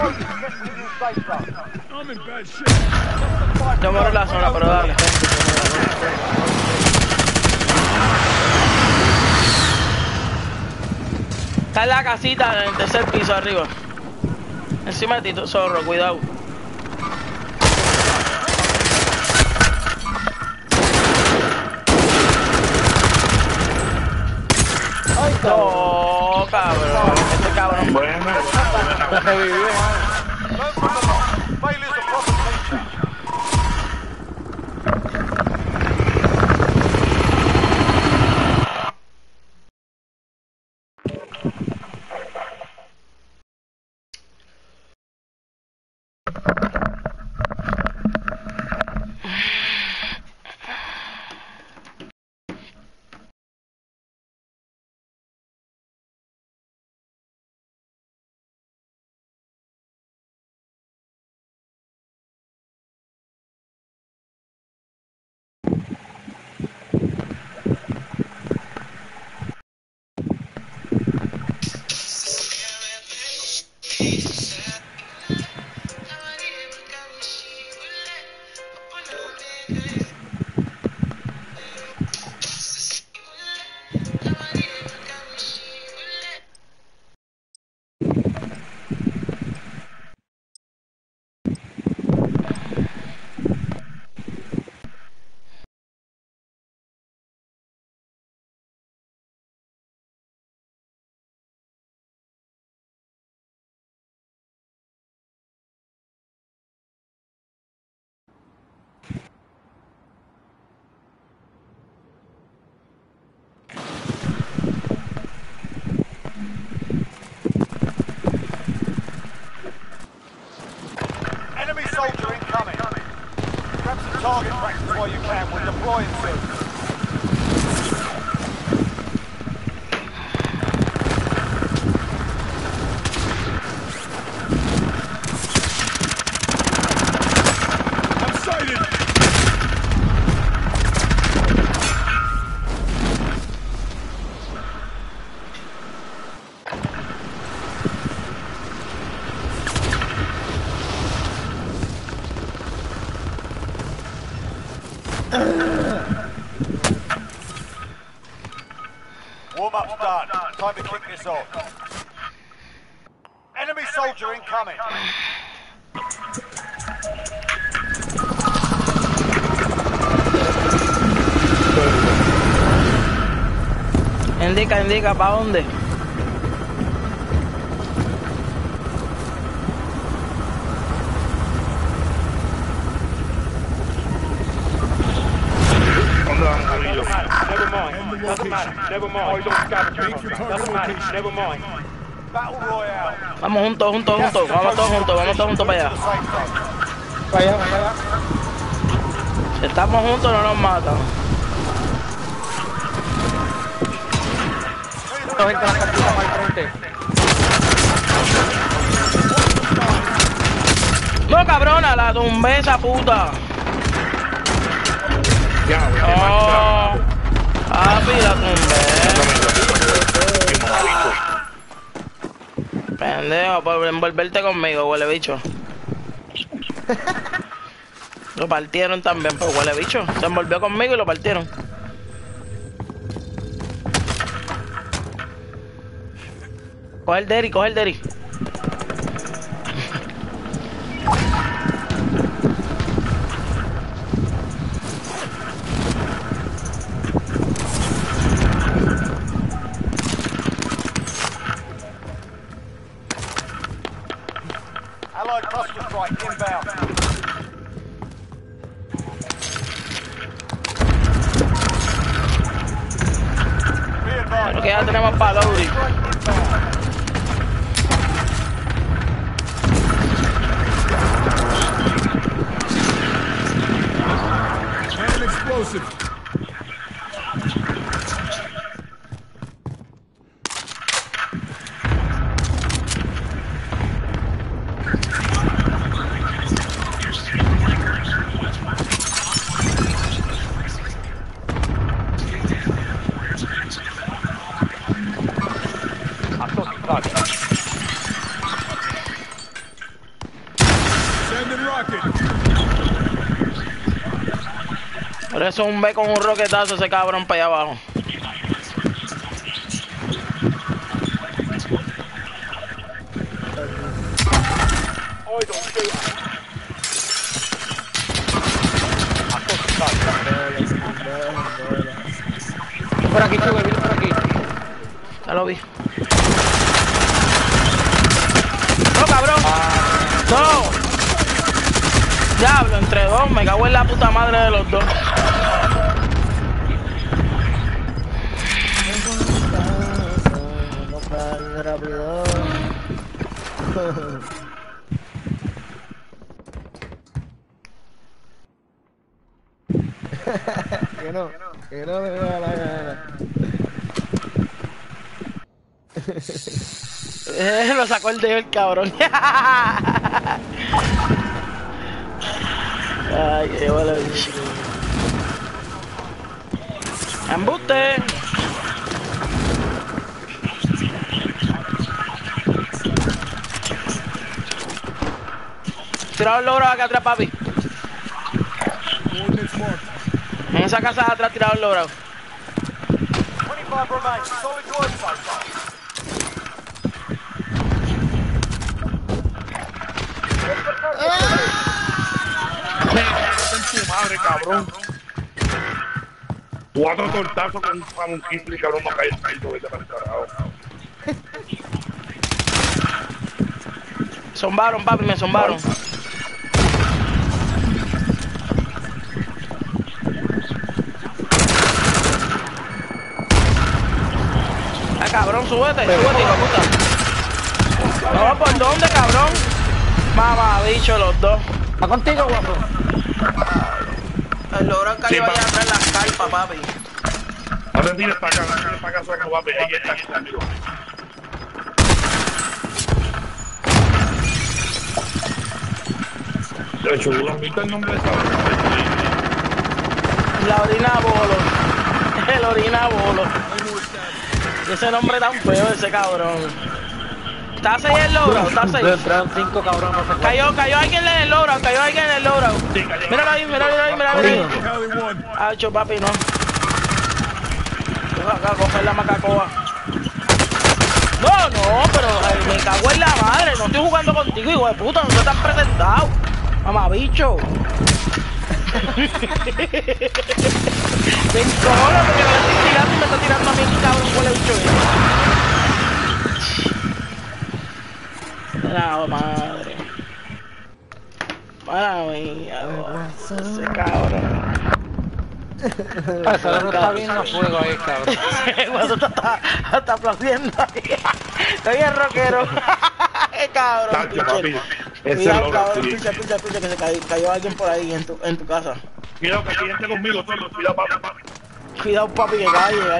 I'm in bad shape. Yo muero en la zona, pero dale. Está en la casita, en el tercer piso arriba. Encima de ti, zorro, cuidado. Ay, No, cabrón. Este cabrón. Bueno, Se revivió, mano. Learn from the loss. Failure's a proper teacher. Enemy soldier incoming. Grab some target practice while you can. We're deploying soon. I'm sighted. Warm-up's done. Time to kick this off. Enemy soldier incoming. Indica, indica, ¿para dónde? ¿dónde van a salir? End the location. Never mind. Don't scavenger. Make your target Doesn't matter. location. Never mind. Battle Royale. Vamos juntos, juntos, juntos. Vamos todos juntos, vamos todos juntos para allá. The safe zone. Para allá, para allá. Si estamos juntos no nos matan. Esto gente la cartita para el frente. No, cabrona, la tumbé esa puta. Ya, voy a No. Papi, la tumbé. Pendejo, por envolverte conmigo, huele bicho. Lo partieron también, pues huele bicho. Se envolvió conmigo y lo partieron. Coge el Derry, coge el Derry. Allied cluster strike inbound. Porque ya tenemos para loading. And explosive. Sending rocket. Por eso un B con un roquetazo ese cabrón para allá abajo. Por aquí, chulo, viene por aquí. Ya lo vi. ¡No, cabrón! ¡No! Diablo, entre dos, me cago en la puta madre de los dos. Rápido. Que no, que no me da la gana. Eh, lo sacó el dedo el cabrón. Ay, qué bola bicho. ¡Embuste! Tirado el logro acá atrás, papi. Coordinates marked. En esa casa de atrás tirado el logro. twenty-five remain. Solid drive so far. En tu madre, cabrón. Cuatro tortazos con con un kifle, cabrón, no cae el piso, vete para el carajo. Zombaron, papi, me zombaron. Ah, cabrón, súbete, súbete, hijo de puta. No, ¿por dónde, cabrón? Mamá, bicho, los dos. ¿Está contigo, guapo? El logro cayó Sí, allá papi. atrás en las carpas, papi. No te tires para acá, no te tires para acá, saca guapo, ahí está, ahí está, amigo. De hecho, ¿no has visto el nombre de esa hora? La orina bolo. El orina bolo. Y ese nombre tan feo de ese cabrón. ¿Estás ahí en el logro? ¿Estás ahí? Entraron cinco cabrones. No sé cuál. Cayó, cayó alguien en el logro, cayó alguien en el logro. Míralo ahí, míralo ahí, míralo ahí. Tally one. Hacho, papi, no. Venga acá a coger la macacoa. No, no, pero ay, me cago en la madre. No estoy jugando contigo, hijo de puta. No te has presentado. Mamá, bicho. Me encojono porque me estoy tirando y me está tirando a mí el cabrón. ¿Cuál es bicho? La madre. Madre mía, ese cabrón. Ah, ese no está bien a fuego ahí, cabrón. Cuando tú estás está aplaudiendo ahí. Está bien rockero. Qué cabrón. Tacho, papi. Ese Cuidado, logro, cabrón. sí. Picha, picha, picha, que se cayó, cayó alguien por ahí en tu, en tu casa. Cuidado, que aquí gente conmigo, solo, cuidado, papi, papi. Cuidado, papi, que acaba de llegar.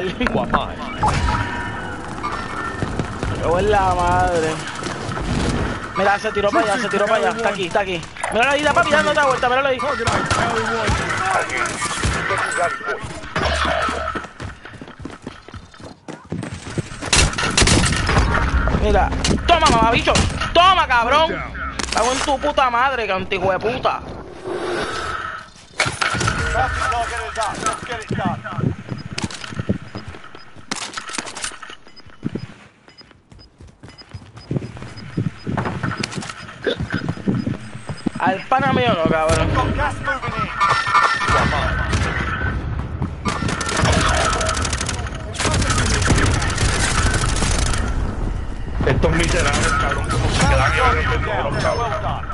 Pero es la madre. Mira, se tiró para allá, se tiró para allá. Está aquí, está aquí. Míralo ahí, da papi, dando otra vuelta, míralo ahí. Target eye, tally one. Mira. Toma, mamá, bicho. Toma, cabrón. Cago en tu puta madre, cantijo de puta. Bounty target is up. Let's get it done. Al pana mío no, cabrón. Got gas moving in. Estos miserables, cabrón, como se quedan aquí ahora en el Yeah, logro, cabrón. well done.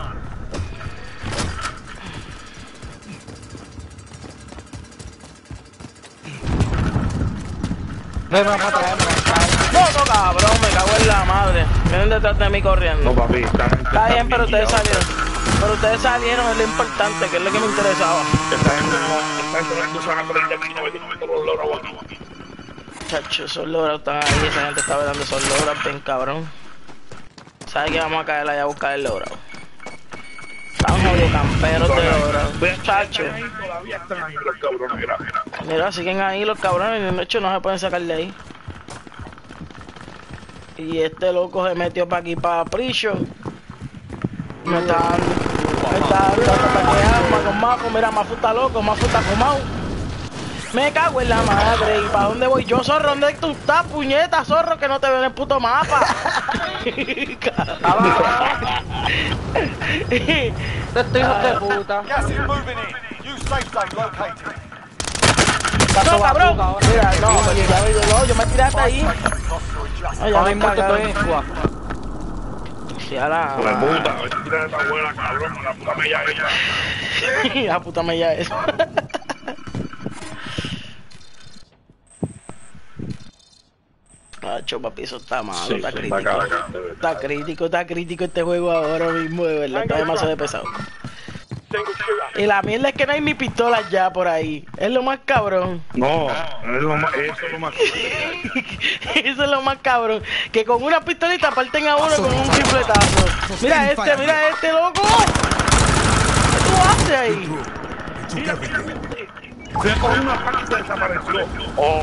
No hay más para traerme. ¡Foto, cabrón! Me cago en la madre. Vienen detrás de mí corriendo. No, papi, están, Está bien, pero ustedes salieron. Pero ustedes salieron, es lo importante, que es lo que me interesaba. Esta gente no, esta gente no se van a poner de aquí, no me todos los logros aquí. Chacho, esos logros están ahí, esa gente está velando esos logros, bien cabrón. ¿Sabes que vamos a caer allá a buscar el logro? Están jodidos camperos de logros. Chacho. Todavía están ahí los cabrones, mira, mira. Mira, siguen ahí los cabrones y de hecho no se pueden sacar de ahí. Y este loco se metió para aquí, para Pricho. Me está dando, me está dando ataque con Maco. Mira, Mafu está loco, Mafu está fumado. Me cago en la madre. ¿Y para dónde voy yo, zorro? ¿Dónde tú estás, puñeta, zorro? Que no te veo en el puto mapa. Este hijo de puta. Gas is moving in. New safe zone located. No, cabrón. Mira, no, pues ya me llegó, yo me tiré hasta ahí. Costs are adjusted. No, ya Ahora me mismo que estoy cagaron. en Cuba. Sí, ahora. Por la puta, a ver si tira esta abuela, cabrón, la puta mella ella. La puta me ya eso. Acho, papi, eso está malo, Sí, está sí, crítico. está cagado, de verdad. Está crítico, está crítico este juego ahora mismo, de verdad, está demasiado pesado. Y la mierda es que no hay ni pistolas ya por ahí. Es lo más cabrón. No, es lo más, eso es lo más. Eso es lo más cabrón. Que con una pistolita parten a uno con un chifletazo. Mira este, mira este, loco. ¿Qué tú haces ahí? Se con una parte se desapareció. Oh,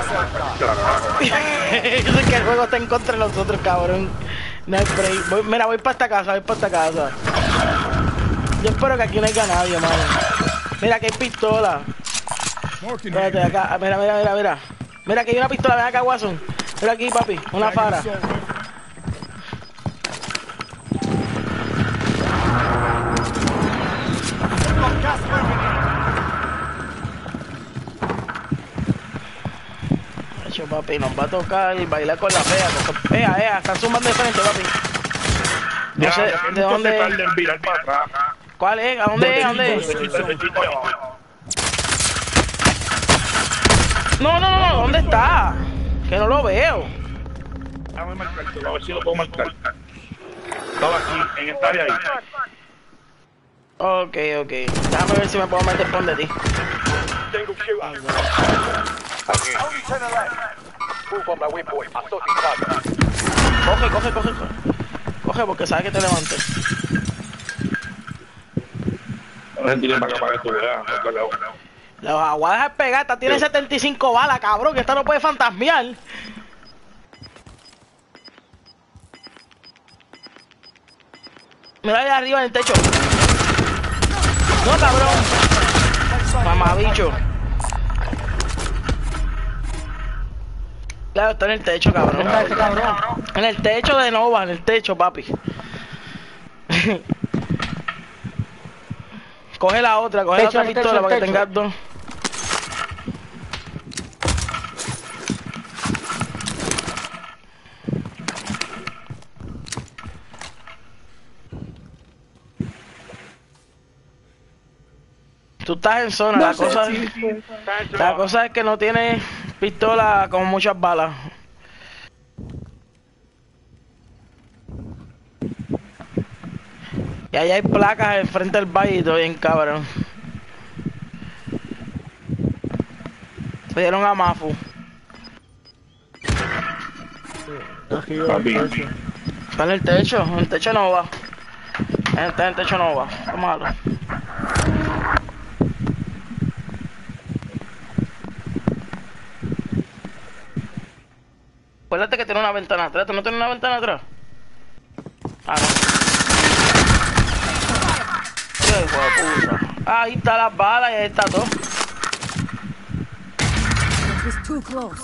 Eso es que el juego está en contra de nosotros, cabrón. No hay break. Voy, mira, voy para esta casa, voy para esta casa. Yo espero que aquí no haya nadie, mano. Mira que hay pistola. Espérate, acá. Mira, mira, mira, mira. Mira que hay una pistola, ven acá, Watson. Mira aquí, papi, una fara. Gas moving in. Hecho, papi, nos va a tocar y bailar con la fea. Porque, ea, ea, están sumando de frente, papi. No sé de dónde. En virar para atrás. ¿Cuál es? ¿A dónde es? ¿A dónde es? No, no, no, ¿dónde está? Que no lo veo. Déjame marcártelo, a ver si lo puedo marcar. Estaba aquí, en esta área ahí. Ok, ok. Déjame ver si me puedo meter por de ti. Only ten are left. Move on my waypoint. I thought you covered. Coge, coge, coge, coge. Coge porque sabe que te levantes. No se tiren para acá para que tú veas. Los aguadas es pegar, esta tiene setenta y cinco balas, cabrón, que esta no puede fantasmear. Mira allá arriba en el techo. No, cabrón. Mamabicho. Claro, está en el techo, cabrón. ¿Dónde está ese cabrón? En el techo de Nova, en el techo, papi. Coge la otra, coge la Techo, otra techo, pistola para que techo. tengas dos. Tú estás en zona, la cosa, la cosa es que no tienes pistola con muchas balas. Y allá hay placas enfrente del valle y todo bien cabrón. Se dieron a Mafu. Papi. Está en el techo, en el techo no va. Está en el techo no va, tómalo. Acuérdate que tiene una ventana atrás, ¿tú no tienes una ventana atrás? Ah, no. Qué hijo de puta. Ahí está las balas y ahí está todo. It's too close.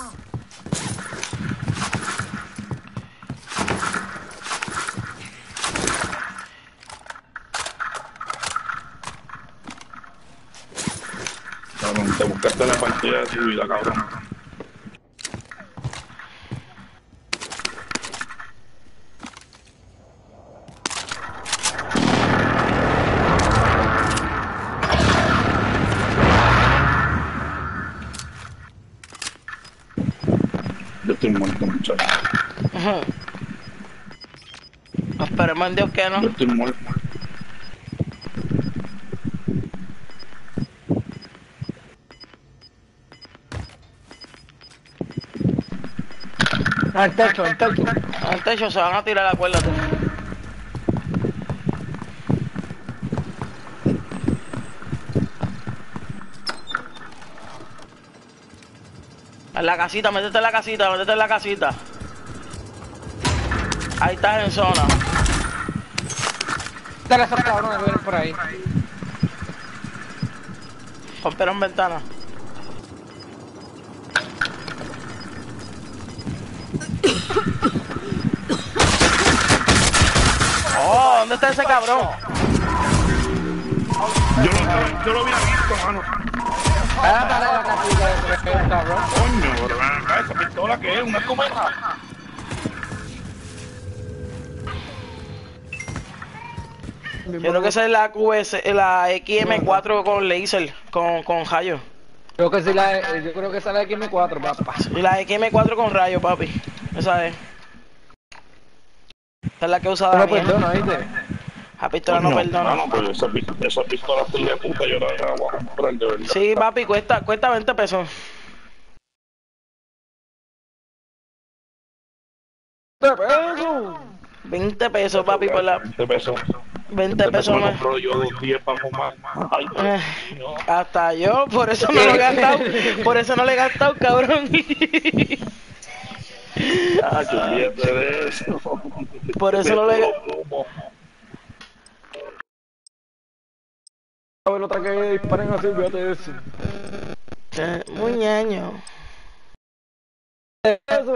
Cabrón, te buscaste la partida de tu vida, cabrón. Yo estoy muerto, muchacho. Esperemos en Dios que no. Yo estoy muerto. Al techo, al techo. Al techo se van a tirar la cuerda. En la casita, métete en la casita, métete en la casita. Ahí estás en zona. Dale a esos cabrones que vienen por ahí. Rompieron ventanas. Oh, ¿dónde está ese cabrón? Yo lo, yo lo había visto, mano. Ah, dale a la casita de ese cabrón. Coño, pero ven acá, esa pistola que es, una escopeta. Yo creo que esa es la Q S, la X M cuatro con laser, con, con rayo. Creo que sí la, yo creo que esa es la X M cuatro, papá. Y la X M cuatro con rayo, papi. Esa es. Esa es la que usa No Daniel. perdona, ¿viste? La pistola no perdona. No, pues esa, esa pistola estoy de puta, yo la voy a comprar de verdad. Sí, papi, cuesta, cuesta veinte pesos. veinte pesos, papi, por la... veinte pesos. veinte pesos me más. compro yo diez para fumar. Ay, Eh, no. hasta yo, por eso no lo he gastado. Por eso no le he gastado, cabrón. Ah, yo olvídate de eso. Por eso no le... A ver, otra que disparen así, fíjate de eso. Eh, Muy ñaño. Eso.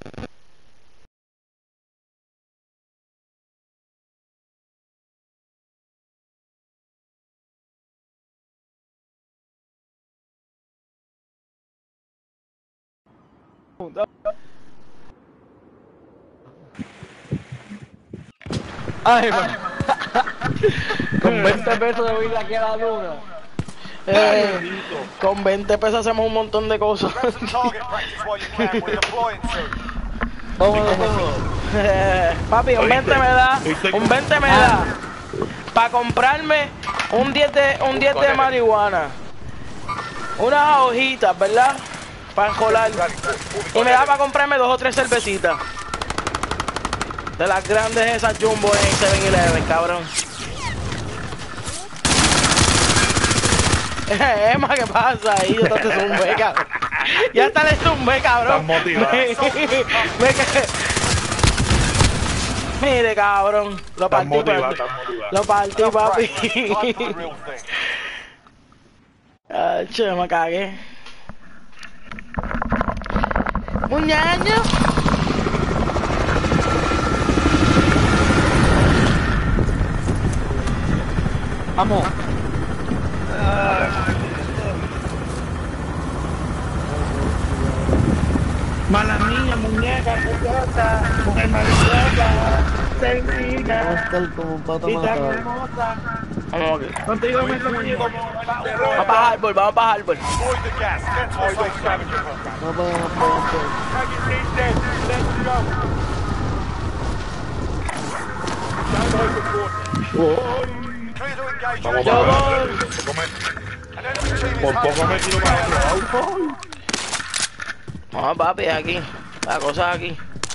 Ay, man. Con veinte pesos de vida que la luna. Eh, con veinte pesos hacemos un montón de cosas. Grab some target practice while you can. We're deploying soon. Vámonos, vámonos. Eh, papi, un veinte me da, un veinte me da para comprarme un diez de, un diez de marihuana, unas hojitas, ¿verdad? Para enjolar. Y me da para comprarme dos o tres cervecitas. De las grandes esas Jumbo en seven eleven, cabrón. Emma, ¿qué pasa ahí? Yo te zumbé, cabrón. Ya hasta le zumbé, cabrón. Estás motivado. Me- me- Mire, cabrón. Lo Estás partí, motivado, partí. estás motivado. Lo partí, Time for papi. the real thing. Ah, che, me cagué. Muñaño. Vamos. Mala mía, muñeca, muñeca, mujer mariposa, sencilla, Estar como un pato y tan matado. hermosa. Vamos aquí. Contigo me soñé como Vamos para árbol, vamos para árbol. Avoid the gas. Get to a safe scavenger hunt. No podemos poder. Clear to engage. Vamos Yo para voy. An enemy team is Por poco me hunting. tiro para otro lado. Vamos, papi, aquí. La cosa es aquí.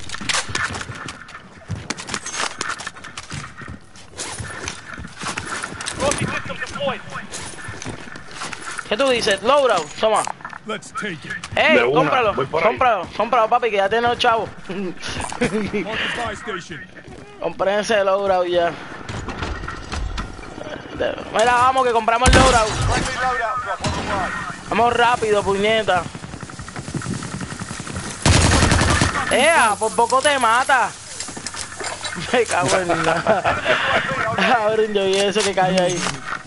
¿Qué tú dices? Loadout, toma. Let's take it. ¡Ey, De una, cómpralo! voy por ahí. Cómpralo, cómpralo, papi, que ya tiene los chavos. Mark the buy station. Comprénse el loadout ya. De- Mira, vamos, que compramos el loadout. Friendly loadout drop on the way. Vamos rápido, puñeta. ¡Ea! Por poco te mata. Me cago en nada. Cabrón, yo vi eso que cayó ahí.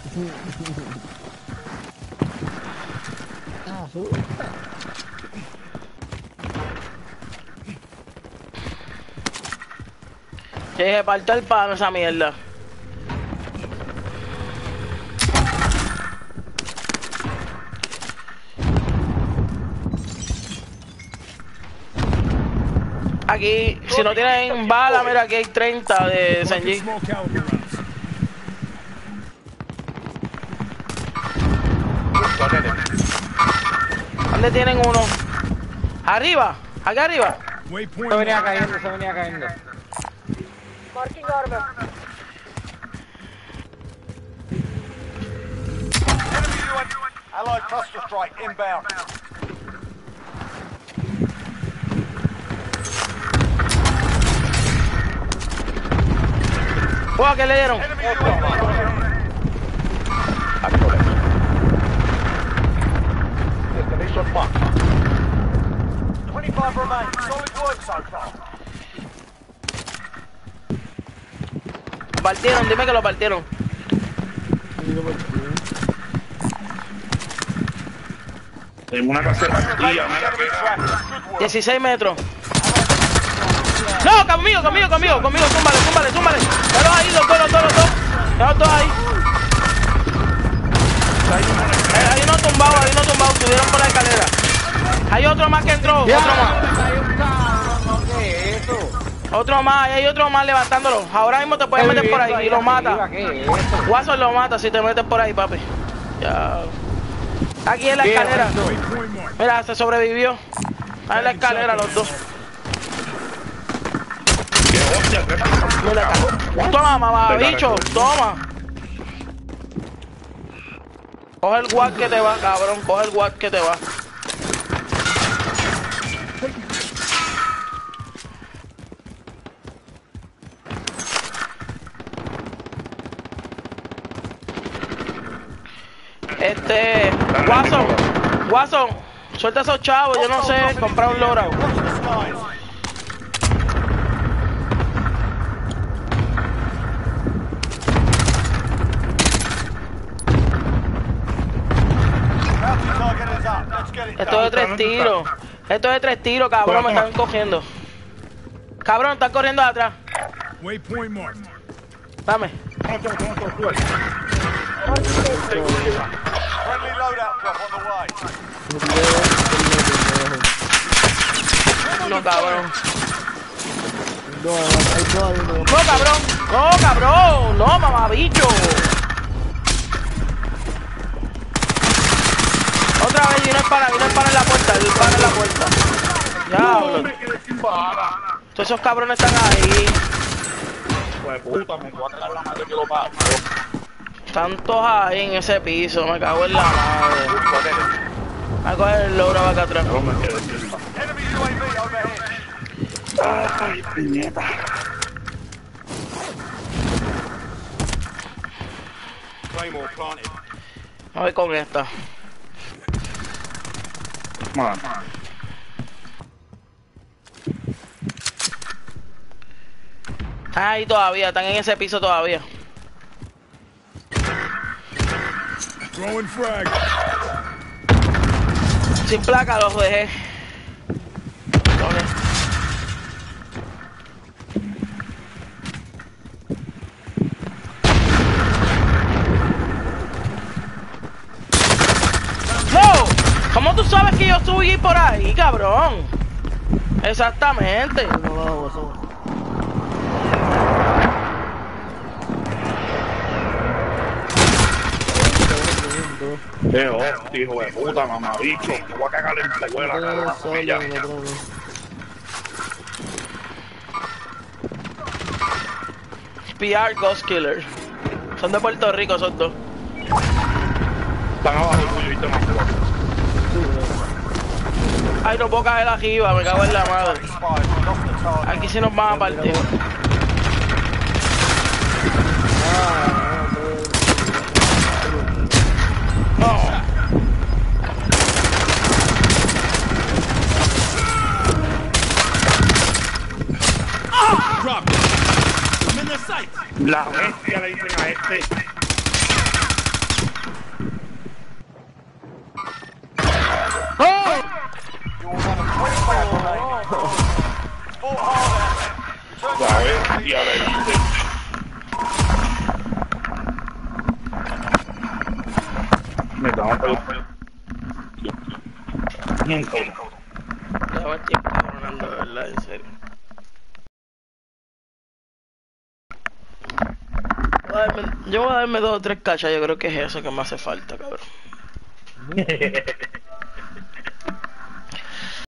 Que se parta el pano esa mierda. Aquí Aquí, si no tienen bala, mira, aquí hay treinta de Marking Senji. small caliber rounds. ¿Dónde tienen uno? Arriba, acá arriba. Waypoint Se venía marked. cayendo, se venía cayendo. Marking armor. Enemy U A V. Allied cluster strike inbound. ¡Oh, que le dieron! Enemy U A V. Destination mark. twenty-five remain. Solid work so far. Partieron, dime que lo partieron. En una casa de pastilla, mira Enemy tracking. Good work. dieciséis metros. No, conmigo, conmigo, conmigo, conmigo, túmbale, túmbale, túmbale. Déjalos ahí, los dos, los dos, los dos. Déjalos dos ahí. Eh, hay uno tumbado, hay uno tumbado, subieron por la escalera. Hay otro más que entró, otro más. Hay un cabrón, ¿no? ¿Qué es eso? Otro más, hay otro más levantándolo. Ahora mismo te puedes meter por ahí y lo mata. ¿Qué es eso? Watson lo mata si te metes por ahí, papi. Ya. Aquí en la escalera. Waypoint marked. Mira, se sobrevivió. Ahí en la escalera los dos. Mira acá. Toma, mamá, bicho, toma. Coge el guard que te va, cabrón. Coge el guard que te va. Este, Watson, Watson, suelta esos chavos, yo no sé, comprar un loadout. Watch the skies. Bounty target is up. Let's get it Esto done. es de tres tiros. Esto es de tres tiros, cabrón, me están cogiendo. Cabrón, están corriendo de atrás. Waypoint marked. Dame. Friendly loadout drop on the way. No, cabrón. No, hay dos ahí, no. No, cabrón. No, cabrón. No, mamabicho. Otra vez vino el pana, vino el pana en la puerta, el pana en la puerta. Diablo. Todos esos cabrones están ahí. Pues puta, me voy a cagar la madre que lo pago. Están todos ahí en ese piso, me cago en la madre. Voy a coger el logro acá atrás. No me quedé sin Enemy U A V overhead. Ay, puñeta. Claymore planted. A ver con esta. Man. Están ahí todavía, están en ese piso todavía. Throwing frag. Sin placa los dejé. ¿Dónde? ¡No! ¿Cómo tú sabes que yo subí por ahí, cabrón? Exactamente. No, no, eso. Eh, hostia, hijo de puta, mamabicho. Me voy a cagar en la escuela, cabrón. Solo, Ya. no, no, no. P R Ghost Killer. Son de Puerto Rico, esos dos. Están abajo tuyo y te más fuerte. Ay, no puedo caer arriba, me cago en la madre. Spies, we lost the target. Aquí sí nos van a partir. No. Drop. I'm in the sight. La bestia le dicen a este. You're one of twenty-five remaining. Fought hard out there. La bestia le dicen. Me estamos pegando. Bien, cabrón. Ya va, tío, cabrón, de verdad, en serio. a darme, yo voy a darme dos o tres cachas, yo creo que es eso que me hace falta, cabrón.